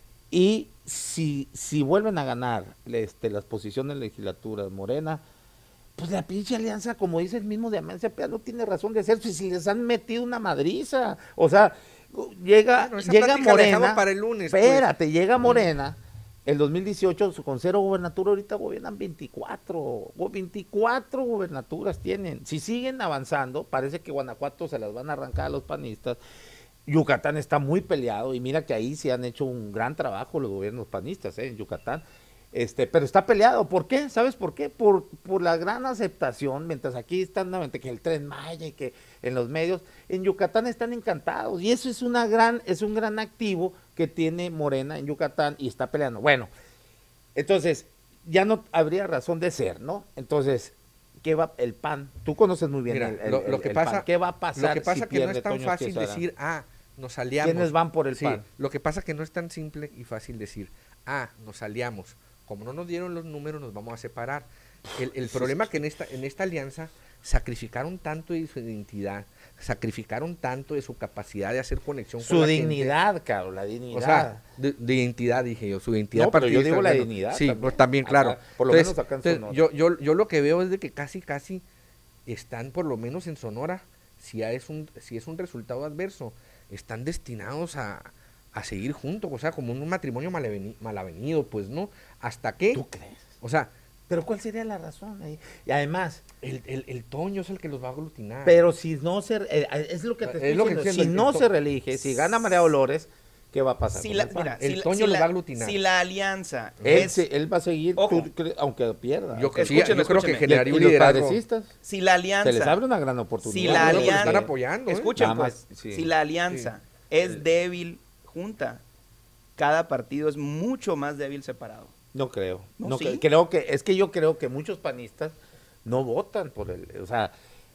Speaker 3: Y si, si vuelven a ganar este, las posiciones legislaturas Morena, pues la pinche alianza, como dice el mismo de Amencia Pea, no tiene razón de ser, si les han metido una madriza. O sea, llega,
Speaker 2: Bueno, esa
Speaker 3: llega
Speaker 2: plática la dejamos
Speaker 3: Morena,
Speaker 2: para el lunes, pues.
Speaker 3: espérate, llega Morena, el dos mil dieciocho con cero gobernatura, ahorita gobiernan veinticuatro, go- veinticuatro gobernaturas tienen. Si siguen avanzando, parece que Guanajuato se las van a arrancar a los panistas. Yucatán está muy peleado y mira que ahí sí han hecho un gran trabajo los gobiernos panistas, ¿eh? En Yucatán. Este, pero está peleado. ¿Por qué? ¿Sabes por qué? Por, por la gran aceptación, mientras aquí están nuevamente que el Tren Maya y que en los medios, en Yucatán están encantados. Y eso es una gran, es un gran activo que tiene Morena en Yucatán y está peleando. Bueno, entonces, ya no habría razón de ser, ¿no? Entonces, ¿qué va el P A N? Tú conoces muy bien
Speaker 2: Mira,
Speaker 3: el, el-
Speaker 2: lo, lo
Speaker 3: el-
Speaker 2: que
Speaker 3: el
Speaker 2: pasa,
Speaker 3: P A N. ¿Qué va a pasar?
Speaker 2: Lo que pasa
Speaker 3: si
Speaker 2: que no
Speaker 3: pierde
Speaker 2: es tan
Speaker 3: Toño
Speaker 2: fácil
Speaker 3: Esquizarán?
Speaker 2: decir, ah, nos aliamos.
Speaker 3: ¿Quiénes van por el
Speaker 2: Sí,
Speaker 3: P A N?
Speaker 2: lo que pasa que no es tan simple y fácil decir, ah, nos aliamos. Como no nos dieron los números, nos vamos a separar. El, el problema que en esta, en esta alianza sacrificaron tanto de su identidad, sacrificaron tanto de su capacidad de hacer conexión
Speaker 3: Su
Speaker 2: con la
Speaker 3: dignidad, Caro, la dignidad.
Speaker 2: gente. O sea, de, de identidad, dije yo, su identidad
Speaker 3: No, pero yo
Speaker 2: partidista,
Speaker 3: digo la
Speaker 2: bueno,
Speaker 3: dignidad
Speaker 2: Sí,
Speaker 3: también.
Speaker 2: pues también,
Speaker 3: Acá,
Speaker 2: claro.
Speaker 3: por lo
Speaker 2: Entonces,
Speaker 3: menos acá en
Speaker 2: entonces,
Speaker 3: Sonora.
Speaker 2: yo, yo, yo lo que veo es de que casi, casi están, por lo menos en Sonora, si es un, si es un resultado adverso, están destinados a, a seguir juntos, o sea, como un matrimonio malaveni- malavenido, pues, ¿no? ¿Hasta qué?
Speaker 3: ¿Tú crees?
Speaker 2: O sea,
Speaker 3: Pero ¿cuál sería la razón ahí? Y además,
Speaker 2: el, el, el Toño es el que los va a aglutinar.
Speaker 3: pero si no se, eh, es lo que te
Speaker 2: Es
Speaker 3: estoy
Speaker 2: lo que
Speaker 3: diciendo,
Speaker 2: entiendo,
Speaker 3: si
Speaker 2: el-
Speaker 3: no
Speaker 2: el
Speaker 3: se
Speaker 2: to-
Speaker 3: reelige, si gana María Dolores, ¿qué va a pasar
Speaker 1: Si
Speaker 3: con
Speaker 1: la,
Speaker 3: el P A N?
Speaker 1: mira,
Speaker 2: El
Speaker 1: si la-
Speaker 2: Toño
Speaker 1: si
Speaker 2: los
Speaker 1: la-
Speaker 2: va a aglutinar.
Speaker 1: Si la alianza
Speaker 3: Él,
Speaker 1: es,
Speaker 3: se- él va a seguir,
Speaker 1: Ojo.
Speaker 3: tú cre- aunque pierda.
Speaker 2: yo, que sí,
Speaker 1: escúcheme,
Speaker 2: yo creo que
Speaker 1: escúcheme.
Speaker 2: generaría
Speaker 3: y,
Speaker 2: un
Speaker 3: y los
Speaker 2: liderazgo.
Speaker 3: padrecistas,
Speaker 1: si la alianza,
Speaker 3: se les abre una gran oportunidad.
Speaker 1: si la
Speaker 2: Yo creo que lo
Speaker 1: alianza,
Speaker 2: están apoyando, ¿eh?
Speaker 1: escuchen
Speaker 3: Nada
Speaker 1: pues,
Speaker 3: más, sí.
Speaker 1: si la alianza es débil junta, cada partido es mucho más débil separado.
Speaker 3: No creo.
Speaker 1: ¿No,
Speaker 3: No
Speaker 1: sí?
Speaker 3: cre- creo que es que yo creo que muchos panistas no votan por el, o sea,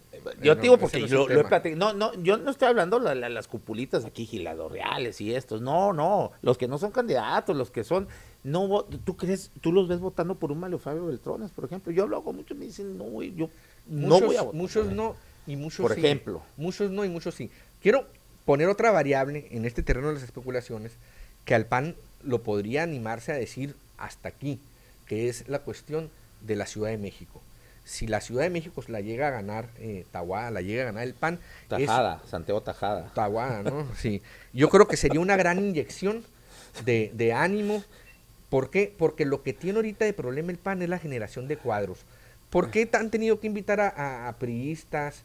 Speaker 3: yo
Speaker 2: no,
Speaker 3: te digo
Speaker 2: ese
Speaker 3: porque
Speaker 2: no es
Speaker 3: lo,
Speaker 2: el
Speaker 3: lo he
Speaker 2: tema.
Speaker 3: platicado. No, no, yo no estoy hablando de la, las cupulitas aquí, giladorreales y estos. No, no, los que no son candidatos, los que son, no, vo- ¿tú crees, tú los ves votando por un Mario Fabio Beltrones, por ejemplo? Yo hablo con muchos y me dicen, no, güey, yo no
Speaker 2: muchos,
Speaker 3: voy a votar.
Speaker 2: muchos
Speaker 3: por él".
Speaker 2: no y muchos
Speaker 3: Por
Speaker 2: sí.
Speaker 3: ejemplo.
Speaker 2: Muchos no y muchos sí. Quiero poner otra variable en este terreno de las especulaciones que al P A N lo podría animarse a decir hasta aquí, que es la cuestión de la Ciudad de México. Si la Ciudad de México se la llega a ganar eh, Tahuada, la llega a ganar el P A N, es
Speaker 3: Tajada, Santiago Tajada.
Speaker 2: Tahuada, ¿no? Sí. Yo creo que sería una gran inyección de, de ánimo. ¿Por qué? Porque lo que tiene ahorita de problema el P A N es la generación de cuadros. ¿Por qué han tenido que invitar a, a, a priistas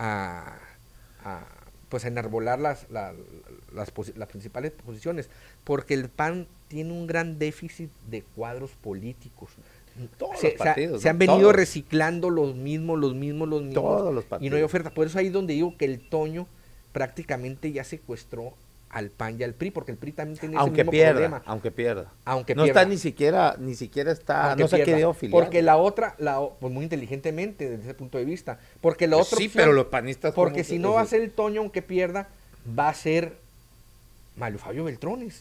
Speaker 2: a, a, pues a enarbolar las, la- las, posi- las principales posiciones? Porque el P A N tiene un gran déficit de cuadros políticos.
Speaker 3: Todos
Speaker 2: Se,
Speaker 3: los
Speaker 2: se ha-
Speaker 3: partidos,
Speaker 2: se
Speaker 3: ¿no?
Speaker 2: han venido
Speaker 3: Todos.
Speaker 2: reciclando los mismos, los mismos, los mismos.
Speaker 3: Todos los
Speaker 2: Y
Speaker 3: partidos.
Speaker 2: no hay oferta. Por eso ahí es donde digo que el Toño prácticamente ya secuestró al P A N y al P R I, porque el P R I también tiene
Speaker 3: Aunque
Speaker 2: ese mismo
Speaker 3: pierda,
Speaker 2: problema.
Speaker 3: aunque pierda.
Speaker 2: Aunque
Speaker 3: no
Speaker 2: pierda.
Speaker 3: está ni siquiera, ni siquiera está,
Speaker 2: Aunque
Speaker 3: no se ha
Speaker 2: pierda.
Speaker 3: querido afiliar.
Speaker 2: Porque la otra, la, o- pues muy inteligentemente desde ese punto de vista. Porque la
Speaker 3: Pues
Speaker 2: otra
Speaker 3: sí,
Speaker 2: opción-
Speaker 3: pero los panistas
Speaker 2: Porque
Speaker 3: como
Speaker 2: si
Speaker 3: que-
Speaker 2: no
Speaker 3: o
Speaker 2: va a
Speaker 3: sea-
Speaker 2: ser el Toño, aunque pierda, va a ser Mario Fabio Beltrones.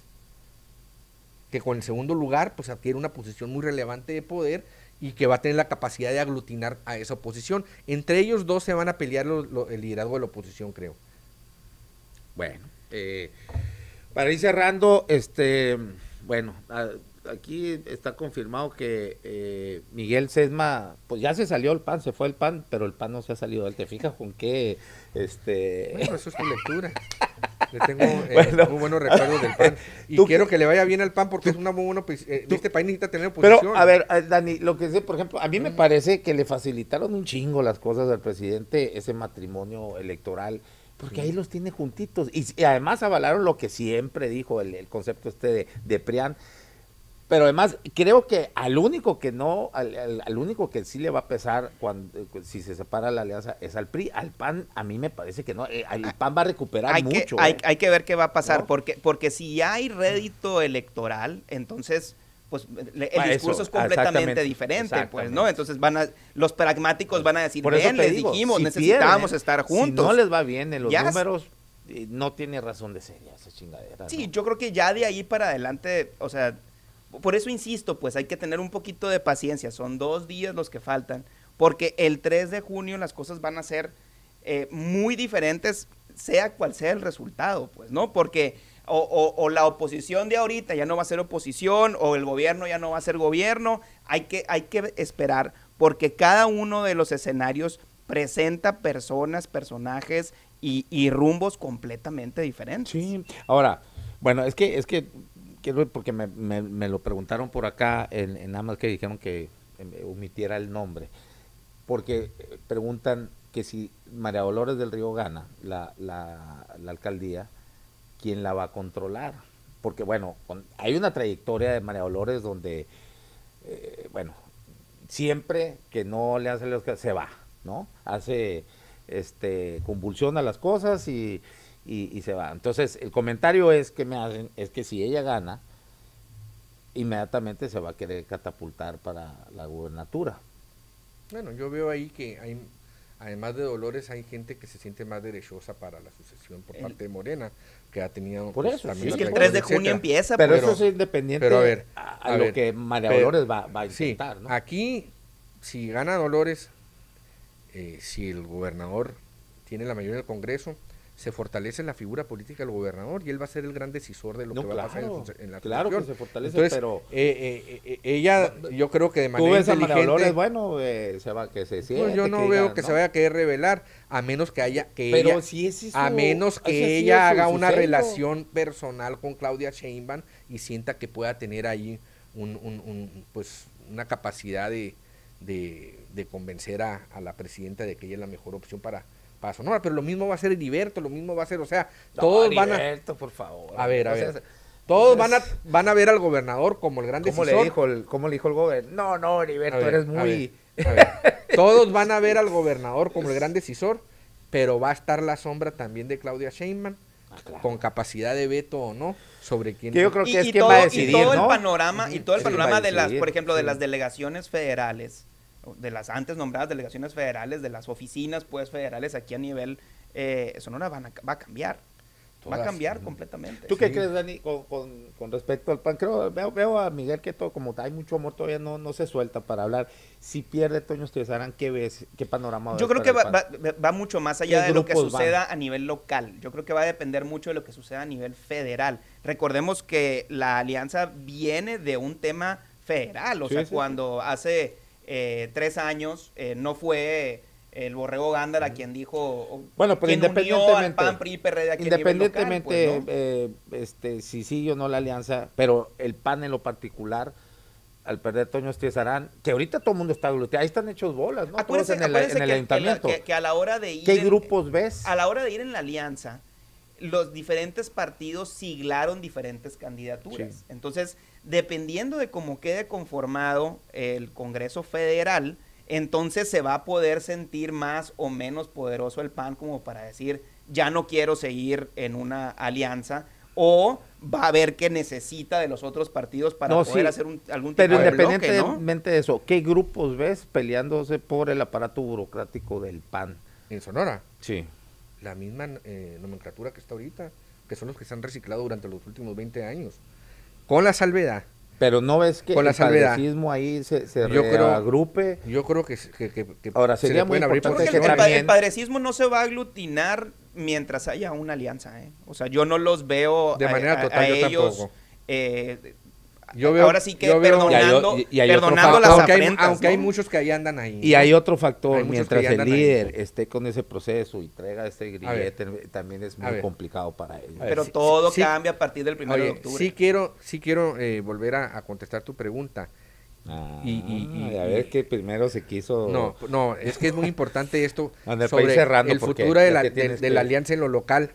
Speaker 2: Que con el segundo lugar, pues adquiere una posición muy relevante de poder y que va a tener la capacidad de aglutinar a esa oposición. Entre ellos dos se van a pelear lo- lo- el liderazgo de la oposición, creo.
Speaker 3: Bueno, eh, para ir cerrando, este, bueno, a- aquí está confirmado que eh, Miguel Sesma, pues ya se salió el P A N, se fue el P A N, pero el P A N no se ha salido. ¿Te fijas con qué, este,
Speaker 2: Bueno, eso es tu lectura. Le tengo eh,
Speaker 3: Bueno.
Speaker 2: muy buenos recuerdos del P A N. Y
Speaker 3: ¿Tú
Speaker 2: quiero
Speaker 3: qué-
Speaker 2: que le vaya bien al P A N porque es una muy buena oposición. Eh, este país necesita tener oposición.
Speaker 3: Pero, a ver, eh, Dani, lo que sé, por ejemplo, a mí me parece que le facilitaron un chingo las cosas al presidente, ese matrimonio electoral, porque ahí los tiene juntitos. Y, y además avalaron lo que siempre dijo el, el concepto este de, de Prián. Pero además, creo que al único que no, al, al- al único que sí le va a pesar cuando eh, si se separa la alianza es al P R I. Al P A N, a mí me parece que no. eh, el P A N va a recuperar
Speaker 1: hay
Speaker 3: mucho.
Speaker 1: que, hay,
Speaker 3: eh.
Speaker 1: hay que ver qué va a pasar,
Speaker 3: ¿No?
Speaker 1: porque, porque si hay rédito electoral, entonces pues le- el
Speaker 3: Ah,
Speaker 1: discurso
Speaker 3: eso,
Speaker 1: es completamente
Speaker 3: exactamente,
Speaker 1: diferente, pues,
Speaker 3: exactamente.
Speaker 1: ¿no? Entonces van a, los pragmáticos van a decir,
Speaker 3: Por eso
Speaker 1: bien,
Speaker 3: te
Speaker 1: les
Speaker 3: digo,
Speaker 1: dijimos,
Speaker 3: si
Speaker 1: necesitábamos
Speaker 3: pierden,
Speaker 1: estar juntos.
Speaker 3: Si no les va bien en los
Speaker 1: Ya s-
Speaker 3: números, eh, no tiene razón de ser ya esa chingadera.
Speaker 1: Sí,
Speaker 3: ¿no?
Speaker 1: yo creo que ya de ahí para adelante, o sea, por eso insisto, pues hay que tener un poquito de paciencia, son dos días los que faltan, porque el tres de junio las cosas van a ser eh, muy diferentes, sea cual sea el resultado, pues, ¿no? Porque o, o- o la oposición de ahorita ya no va a ser oposición, o el gobierno ya no va a ser gobierno, hay que, hay que esperar, porque cada uno de los escenarios presenta personas, personajes y, y rumbos completamente diferentes.
Speaker 3: Sí, ahora, bueno, es que, es que, quiero, porque me, me- me lo preguntaron por acá, en, en nada más que dijeron que eh, omitiera el nombre, porque eh, preguntan que si María Dolores del Río gana la, la, la alcaldía, ¿quién la va a controlar? Porque, bueno, con- hay una trayectoria de María Dolores donde, eh, bueno, siempre que no le hace los que se va, ¿no? Hace, este, convulsiona las cosas y, y, y se va. Entonces, el comentario es que me hacen, es que si ella gana, inmediatamente se va a querer catapultar para la gubernatura.
Speaker 2: Bueno, yo veo ahí que hay, además de Dolores, hay gente que se siente más derechosa para la sucesión por
Speaker 1: El-
Speaker 2: parte de Morena, que ha tenido
Speaker 3: Por
Speaker 2: pues,
Speaker 3: eso,
Speaker 2: también
Speaker 3: sí.
Speaker 1: Es
Speaker 2: la
Speaker 1: que el
Speaker 2: trayectoria,
Speaker 1: tres de junio
Speaker 2: etcétera.
Speaker 1: empieza,
Speaker 3: Pero
Speaker 1: pues.
Speaker 3: eso es independiente
Speaker 2: pero a ver,
Speaker 3: a, a
Speaker 2: a
Speaker 3: lo
Speaker 2: ver,
Speaker 3: que María
Speaker 2: pero-
Speaker 3: Dolores va, va a
Speaker 2: Sí,
Speaker 3: intentar, ¿no?
Speaker 2: aquí, si gana Dolores, eh, si el gobernador tiene la mayoría del Congreso, se fortalece la figura política del gobernador y él va a ser el gran decisor de lo
Speaker 3: No,
Speaker 2: que va a pasar en,
Speaker 3: claro,
Speaker 2: su- en la
Speaker 3: claro que
Speaker 2: sucesión.
Speaker 3: se fortalece,
Speaker 2: Entonces,
Speaker 3: pero-
Speaker 2: eh, eh, eh, ella, yo creo que de
Speaker 3: Tú
Speaker 2: manera
Speaker 3: ves a María
Speaker 2: inteligente...
Speaker 3: Dolores, bueno, eh, se va, que se siente.
Speaker 2: Pues yo no
Speaker 3: que
Speaker 2: veo
Speaker 3: diga,
Speaker 2: que
Speaker 3: ¿no?
Speaker 2: se vaya a querer revelar, a menos que haya que
Speaker 3: Pero
Speaker 2: ella,
Speaker 3: si ese es
Speaker 2: a
Speaker 3: su-
Speaker 2: menos que
Speaker 3: ese ha sido
Speaker 2: ella
Speaker 3: su-
Speaker 2: haga
Speaker 3: su
Speaker 2: una
Speaker 3: sello.
Speaker 2: relación personal con Claudia Sheinbaum y sienta que pueda tener ahí un, un- un, pues una capacidad de, de, de convencer a, a la presidenta de que ella es la mejor opción para, para Sonora. Pero lo mismo va a ser Heriberto, lo mismo va a ser, o sea,
Speaker 3: No,
Speaker 2: todos van a,
Speaker 3: Heriberto, por favor.
Speaker 2: a ver, a
Speaker 3: O
Speaker 2: ver,
Speaker 3: sea,
Speaker 2: todos
Speaker 3: o sea,
Speaker 2: van a, van a ver al gobernador como el gran
Speaker 3: ¿Cómo
Speaker 2: decisor.
Speaker 3: le dijo el, cómo le dijo el gobernador? No, no, Heriberto,
Speaker 2: A ver,
Speaker 3: eres
Speaker 2: a
Speaker 3: muy...
Speaker 2: ver, a ver. Todos van a ver al gobernador como el gran decisor, pero va a estar la sombra también de Claudia Sheinbaum,
Speaker 3: Ah, claro.
Speaker 2: con capacidad de veto o no, sobre quién.
Speaker 3: Que yo creo que
Speaker 1: Y,
Speaker 3: es
Speaker 1: y
Speaker 3: quien
Speaker 1: todo,
Speaker 3: va a
Speaker 1: y
Speaker 3: decidir,
Speaker 1: todo el
Speaker 3: ¿no?
Speaker 1: panorama, y todo el
Speaker 3: Es quien va
Speaker 1: panorama
Speaker 3: a
Speaker 1: de las,
Speaker 3: decidir,
Speaker 1: por ejemplo, de
Speaker 3: sí.
Speaker 1: las delegaciones federales, de las antes nombradas delegaciones federales, de las oficinas pues federales aquí a nivel eh, Sonora van a, va a cambiar. Va a
Speaker 2: Todas,
Speaker 1: cambiar
Speaker 2: ujú.
Speaker 1: completamente.
Speaker 3: ¿Tú qué
Speaker 2: Sí.
Speaker 3: crees, Dani, con, con, con respecto al P A N? Creo, veo, veo a Miguel que todo, como hay mucho amor, todavía no, no se suelta para hablar. Si pierde Toño Estezarán, ¿qué ves? ¿Qué panorama va a
Speaker 1: Yo
Speaker 3: haber
Speaker 1: creo que
Speaker 3: para
Speaker 1: va,
Speaker 3: el P A N?
Speaker 1: va- va mucho más allá
Speaker 3: ¿Qué
Speaker 1: de lo que
Speaker 3: grupos van?
Speaker 1: suceda a nivel local. Yo creo que va a depender mucho de lo que suceda a nivel federal. Recordemos que la alianza viene de un tema federal. O
Speaker 3: Sí,
Speaker 1: sea,
Speaker 3: sí, sí.
Speaker 1: cuando hace eh, tres años eh, no fue el Borrego Gándara quien dijo,
Speaker 3: Bueno, pero
Speaker 1: quien unió al
Speaker 3: independientemente,
Speaker 1: P A N, P R I, P R D aquí a nivel local,
Speaker 3: independientemente,
Speaker 1: pues, ¿no?
Speaker 3: eh, este, si sí o no la alianza, pero el P A N en lo particular, al perder Toño Estezarán, que ahorita todo el mundo está gluten, ahí están hechos bolas, ¿no?
Speaker 1: Acuérdense,
Speaker 3: Todos en el,
Speaker 1: acuérdense
Speaker 3: en el
Speaker 1: que- que, la-
Speaker 3: ayuntamiento.
Speaker 1: que- que a la hora de ir
Speaker 3: ¿Qué
Speaker 1: en-
Speaker 3: grupos ves?
Speaker 1: a la hora de ir en la alianza, los diferentes partidos siglaron diferentes candidaturas.
Speaker 3: Sí.
Speaker 1: Entonces, dependiendo de cómo quede conformado el Congreso Federal, entonces se va a poder sentir más o menos poderoso el P A N como para decir, ya no quiero seguir en una alianza, o va a ver que necesita de los otros partidos para
Speaker 3: No,
Speaker 1: poder
Speaker 3: sí,
Speaker 1: hacer un, algún tipo
Speaker 3: Pero
Speaker 1: de bloque, ¿no?
Speaker 3: independientemente de eso, ¿qué grupos ves peleándose por el aparato burocrático del P A N?
Speaker 2: En Sonora,
Speaker 3: Sí.
Speaker 2: la misma eh, nomenclatura que está ahorita, que son los que se han reciclado durante los últimos veinte años, con la salvedad.
Speaker 3: Pero no ves que
Speaker 2: Con la
Speaker 3: el
Speaker 2: salvedad.
Speaker 3: padrecismo ahí se, se
Speaker 2: Yo creo-
Speaker 3: reagrupe.
Speaker 2: Yo creo que, que, que- que
Speaker 3: Ahora,
Speaker 2: se
Speaker 3: sería
Speaker 2: le
Speaker 3: muy
Speaker 2: pueden abrir
Speaker 1: Yo creo
Speaker 3: importante
Speaker 1: que el,
Speaker 3: que
Speaker 1: el pa-
Speaker 3: también-
Speaker 1: el padrecismo no se va a aglutinar mientras haya una alianza, ¿eh? O sea, yo no los veo
Speaker 2: De
Speaker 1: a,
Speaker 2: manera
Speaker 1: a-
Speaker 2: total,
Speaker 1: a
Speaker 2: yo
Speaker 1: ellos
Speaker 2: tampoco.
Speaker 1: eh,
Speaker 2: Yo veo,
Speaker 1: ahora sí que
Speaker 2: yo veo-
Speaker 1: perdonando,
Speaker 3: y hay- y hay otro
Speaker 1: perdonando
Speaker 3: factor.
Speaker 1: las
Speaker 2: aunque hay,
Speaker 1: afrentas,
Speaker 2: aunque hay
Speaker 1: ¿no?
Speaker 2: muchos que ahí andan ahí.
Speaker 3: Y
Speaker 2: ¿no?
Speaker 3: hay otro factor,
Speaker 2: Hay muchos
Speaker 3: mientras
Speaker 2: que ya
Speaker 3: el
Speaker 2: andan ahí.
Speaker 3: líder esté con ese proceso y traiga este
Speaker 2: ver.
Speaker 3: grillete, también es
Speaker 2: A
Speaker 3: muy
Speaker 2: ver.
Speaker 3: complicado para ellos.
Speaker 2: A ver,
Speaker 1: Pero
Speaker 2: sí,
Speaker 1: todo
Speaker 2: sí,
Speaker 1: cambia a partir del primero de
Speaker 2: Oye,
Speaker 1: octubre.
Speaker 2: sí quiero, sí quiero eh, volver a, a contestar tu pregunta.
Speaker 3: Ah,
Speaker 2: y- y- y-
Speaker 3: a ver
Speaker 2: y-
Speaker 3: que primero se quiso...
Speaker 2: No, no, es que es muy importante esto
Speaker 3: Anda, para ir
Speaker 2: sobre
Speaker 3: cerrando,
Speaker 2: el
Speaker 3: porque
Speaker 2: futuro de
Speaker 3: ya
Speaker 2: la,
Speaker 3: que
Speaker 2: de-
Speaker 3: tienes
Speaker 2: de
Speaker 3: que-
Speaker 2: la alianza en lo local.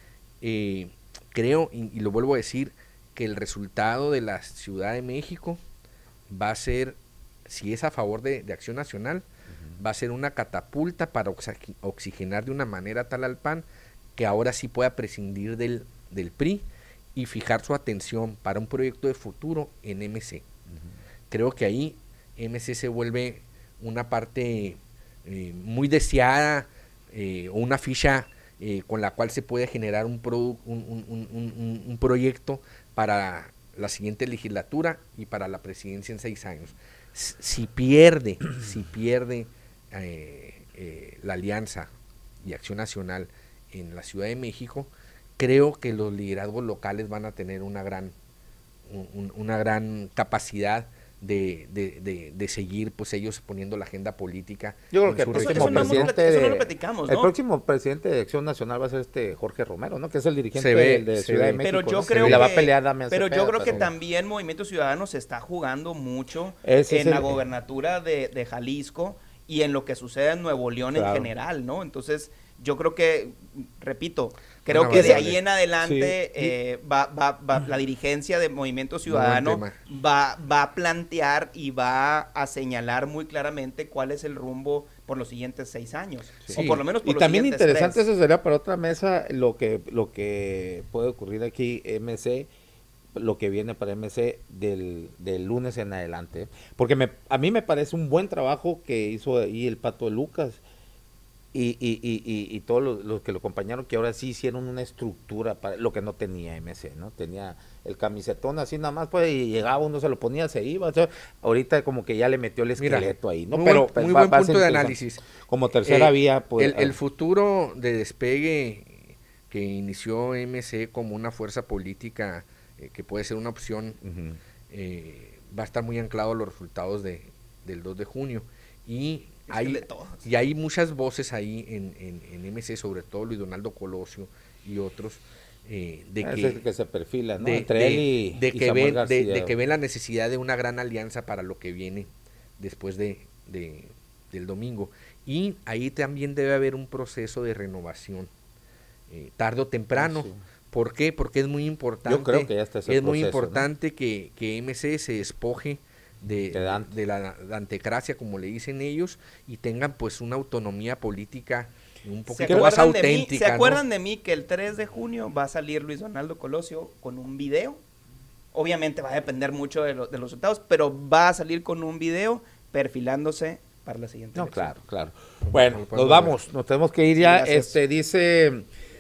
Speaker 2: Eh, creo, y, y lo vuelvo a decir, que el resultado de la Ciudad de México va a ser, si es a favor de, de Acción Nacional, va a ser una catapulta para oxi- oxigenar de una manera tal al P A N que ahora sí pueda prescindir del, del P R I y fijar su atención para un proyecto de futuro en M C. Creo que ahí M C se vuelve una parte eh, muy deseada, eh, o una ficha eh, con la cual se puede generar un, produ- un, un- un- un- un proyecto para la siguiente legislatura y para la presidencia en seis años. S- Si pierde, si pierde eh, eh, la alianza y Acción Nacional en la Ciudad de México, creo que los liderazgos locales van a tener una gran, un- un- una gran capacidad de, de, de, de seguir pues ellos poniendo la agenda política.
Speaker 3: Yo creo
Speaker 2: en
Speaker 3: que el
Speaker 2: su
Speaker 1: Eso-
Speaker 3: próximo
Speaker 1: eso no hemos
Speaker 3: presidente
Speaker 1: plati- eso no
Speaker 3: de-
Speaker 1: lo platicamos,
Speaker 3: el
Speaker 1: ¿no?
Speaker 3: próximo presidente de Acción Nacional va a ser este Jorge Romero, ¿no? Que es el dirigente
Speaker 2: Se ve,
Speaker 3: de, de
Speaker 2: se
Speaker 3: Ciudad de
Speaker 2: ve.
Speaker 3: México.
Speaker 1: Pero yo
Speaker 3: ¿no?
Speaker 1: creo
Speaker 3: Y la va a
Speaker 1: que-
Speaker 3: pelear Damián
Speaker 1: Pero yo
Speaker 3: Cepeda,
Speaker 1: creo que
Speaker 3: pero-
Speaker 1: también Movimiento Ciudadano se está jugando mucho
Speaker 3: Ese
Speaker 1: en
Speaker 3: es el-
Speaker 1: la gobernatura de, de Jalisco y en lo que sucede en Nuevo León
Speaker 3: Claro.
Speaker 1: en general, ¿no? Entonces, yo creo que, repito, creo
Speaker 2: Una
Speaker 1: que de
Speaker 2: variable.
Speaker 1: ahí en adelante
Speaker 3: Sí.
Speaker 1: eh, va, va, va, la dirigencia de Movimiento Ciudadano
Speaker 2: tema.
Speaker 1: va, va a plantear y va a señalar muy claramente cuál es el rumbo por los siguientes seis años.
Speaker 2: Sí.
Speaker 1: O por lo menos por
Speaker 3: Y
Speaker 1: los
Speaker 3: también
Speaker 1: siguientes
Speaker 3: interesante,
Speaker 1: tres.
Speaker 3: eso sería para otra mesa, lo que, lo que puede ocurrir aquí, M C, lo que viene para M C del, del lunes en adelante. Porque me, a mí me parece un buen trabajo que hizo ahí el Pato de Lucas y, y, y, y, y todos los, los que lo acompañaron, que ahora sí hicieron una estructura para lo que no tenía M C, ¿no? Tenía el camisetón así nada más, pues, y llegaba, uno se lo ponía, se iba. O sea, ahorita como que ya le metió el
Speaker 2: Mira,
Speaker 3: esqueleto ahí, ¿no?
Speaker 2: muy
Speaker 3: Pero
Speaker 2: buen,
Speaker 3: pues,
Speaker 2: muy
Speaker 3: va-
Speaker 2: buen
Speaker 3: va a ser
Speaker 2: punto de
Speaker 3: interesante.
Speaker 2: análisis.
Speaker 3: Como tercera
Speaker 2: Eh,
Speaker 3: vía, pues.
Speaker 2: el, el futuro de despegue que inició M C como una fuerza política eh, que puede ser una opción,
Speaker 3: Ujú.
Speaker 2: eh, va a estar muy anclado a los resultados de, del dos de junio. Y
Speaker 1: Es que
Speaker 2: hay,
Speaker 1: de todos.
Speaker 2: y hay muchas voces ahí en, en, en M C, sobre todo Luis Donaldo Colosio y otros, eh, de
Speaker 3: Ese
Speaker 2: que...
Speaker 3: es el que se perfila, ¿no?
Speaker 2: de,
Speaker 3: Entre
Speaker 2: de-
Speaker 3: él y,
Speaker 2: de
Speaker 3: y
Speaker 2: que
Speaker 3: Samuel
Speaker 2: ven, de,
Speaker 3: García.
Speaker 2: de que ven la necesidad de una gran alianza para lo que viene después de, de- del domingo. Y ahí también debe haber un proceso de renovación, eh, tarde o temprano.
Speaker 3: Sí.
Speaker 2: ¿Por qué? Porque es muy importante.
Speaker 3: Yo creo que ya está ese
Speaker 2: es muy
Speaker 3: proceso,
Speaker 2: importante que, que M C se despoje de,
Speaker 3: De Dante.
Speaker 2: de la dantecracia, como le dicen ellos, y tengan pues una autonomía política un
Speaker 1: ¿Se
Speaker 2: poquito más
Speaker 1: acuerdan, de mí,
Speaker 2: auténtica.
Speaker 1: ¿Se
Speaker 2: ¿no?
Speaker 1: acuerdan de mí que el tres de junio va a salir Luis Donaldo Colosio con un video? Obviamente va a depender mucho de, lo- de los resultados, pero va a salir con un video perfilándose para la siguiente
Speaker 3: No,
Speaker 1: elección.
Speaker 3: claro, claro. Bueno,
Speaker 2: Lo
Speaker 3: nos
Speaker 2: podemos
Speaker 3: vamos, nos tenemos que ir ya.
Speaker 1: Gracias.
Speaker 3: Este dice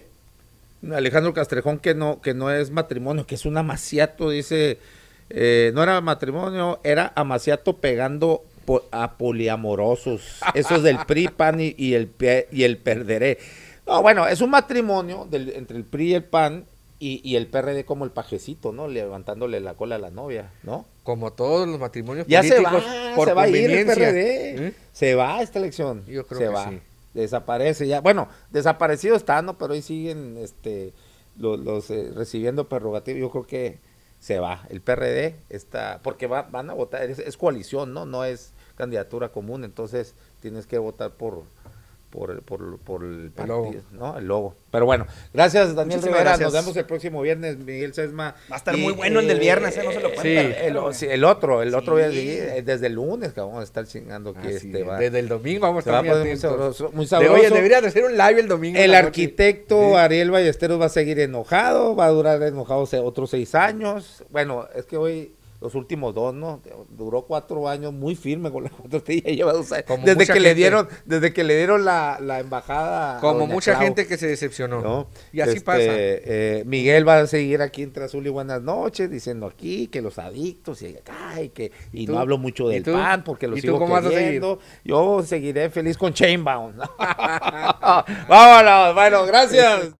Speaker 3: Alejandro Castrejón que no, que no es matrimonio, que es un amaciato, dice, eh, no era matrimonio, era amaciato pegando po- a poliamorosos. Eso es del P R I, P A N y, y el P- y el perderé. No, bueno, es un matrimonio del, entre el P R I y el P A N y, y el P R D como el pajecito, ¿no? Levantándole la cola a la novia, ¿no?
Speaker 2: Como todos los matrimonios
Speaker 3: Ya se
Speaker 2: políticos,
Speaker 3: va,
Speaker 2: por
Speaker 3: se va a ir el P
Speaker 2: conveniencia.
Speaker 3: R D.
Speaker 2: ¿Eh?
Speaker 3: Se va esta elección.
Speaker 2: Yo creo
Speaker 3: se
Speaker 2: que
Speaker 3: va.
Speaker 2: sí.
Speaker 3: Desaparece ya. Bueno, desaparecido está, ¿no? Pero ahí siguen este, los, los eh, recibiendo prerrogativas. Yo creo que se va. El P R D está, porque va, van a votar, es, es coalición, ¿no? No es candidatura común, entonces tienes que votar por por el, por, por el partido,
Speaker 2: logo.
Speaker 3: ¿no? El logo. Pero bueno, gracias Daniel
Speaker 1: Muchísimas
Speaker 3: Rivera,
Speaker 1: gracias.
Speaker 3: nos vemos el próximo viernes, Miguel Sesma.
Speaker 1: Va a estar
Speaker 3: Y,
Speaker 1: muy bueno el del viernes, ¿eh? No se lo pueden
Speaker 2: sí,
Speaker 1: perder.
Speaker 3: El,
Speaker 1: güey.
Speaker 3: sí, el otro, el otro
Speaker 1: Sí.
Speaker 3: día, sí, desde el lunes que vamos a estar chingando aquí.
Speaker 2: Así
Speaker 3: este,
Speaker 2: es,
Speaker 3: va,
Speaker 2: desde el domingo vamos
Speaker 3: se
Speaker 2: a
Speaker 3: va a
Speaker 2: estar muy
Speaker 3: poner muy
Speaker 2: atentos.
Speaker 3: sabroso. Muy
Speaker 2: De-
Speaker 3: sabroso.
Speaker 2: oye, deberías de hacer un live el domingo. en
Speaker 3: El
Speaker 2: la noche.
Speaker 3: arquitecto
Speaker 2: Sí.
Speaker 3: Ariel Ballesteros va a seguir enojado, va a durar enojado se- otros seis años. Bueno, es que hoy los últimos dos, ¿no? Duró cuatro años muy firme con la cuatro T, ya lleva dos años.
Speaker 2: Como
Speaker 3: Desde
Speaker 2: mucha
Speaker 3: que le
Speaker 2: gente.
Speaker 3: dieron, desde que le dieron la, la embajada. a
Speaker 2: Como
Speaker 3: Doña
Speaker 2: mucha
Speaker 3: Clau,
Speaker 2: gente que se decepcionó.
Speaker 3: ¿no?
Speaker 2: Y así
Speaker 3: Este,
Speaker 2: pasa.
Speaker 3: eh, Miguel va a seguir aquí entre Azul y Buenas noches, diciendo aquí que los adictos y acá, y que y
Speaker 2: ¿Y tú?
Speaker 3: no hablo mucho
Speaker 2: ¿Y
Speaker 3: del
Speaker 2: tú?
Speaker 3: P A N porque lo
Speaker 2: ¿Y tú
Speaker 3: sigo
Speaker 2: cómo vas a seguir?
Speaker 3: queriendo. Yo seguiré feliz con Chainbound. Vámonos, bueno, gracias.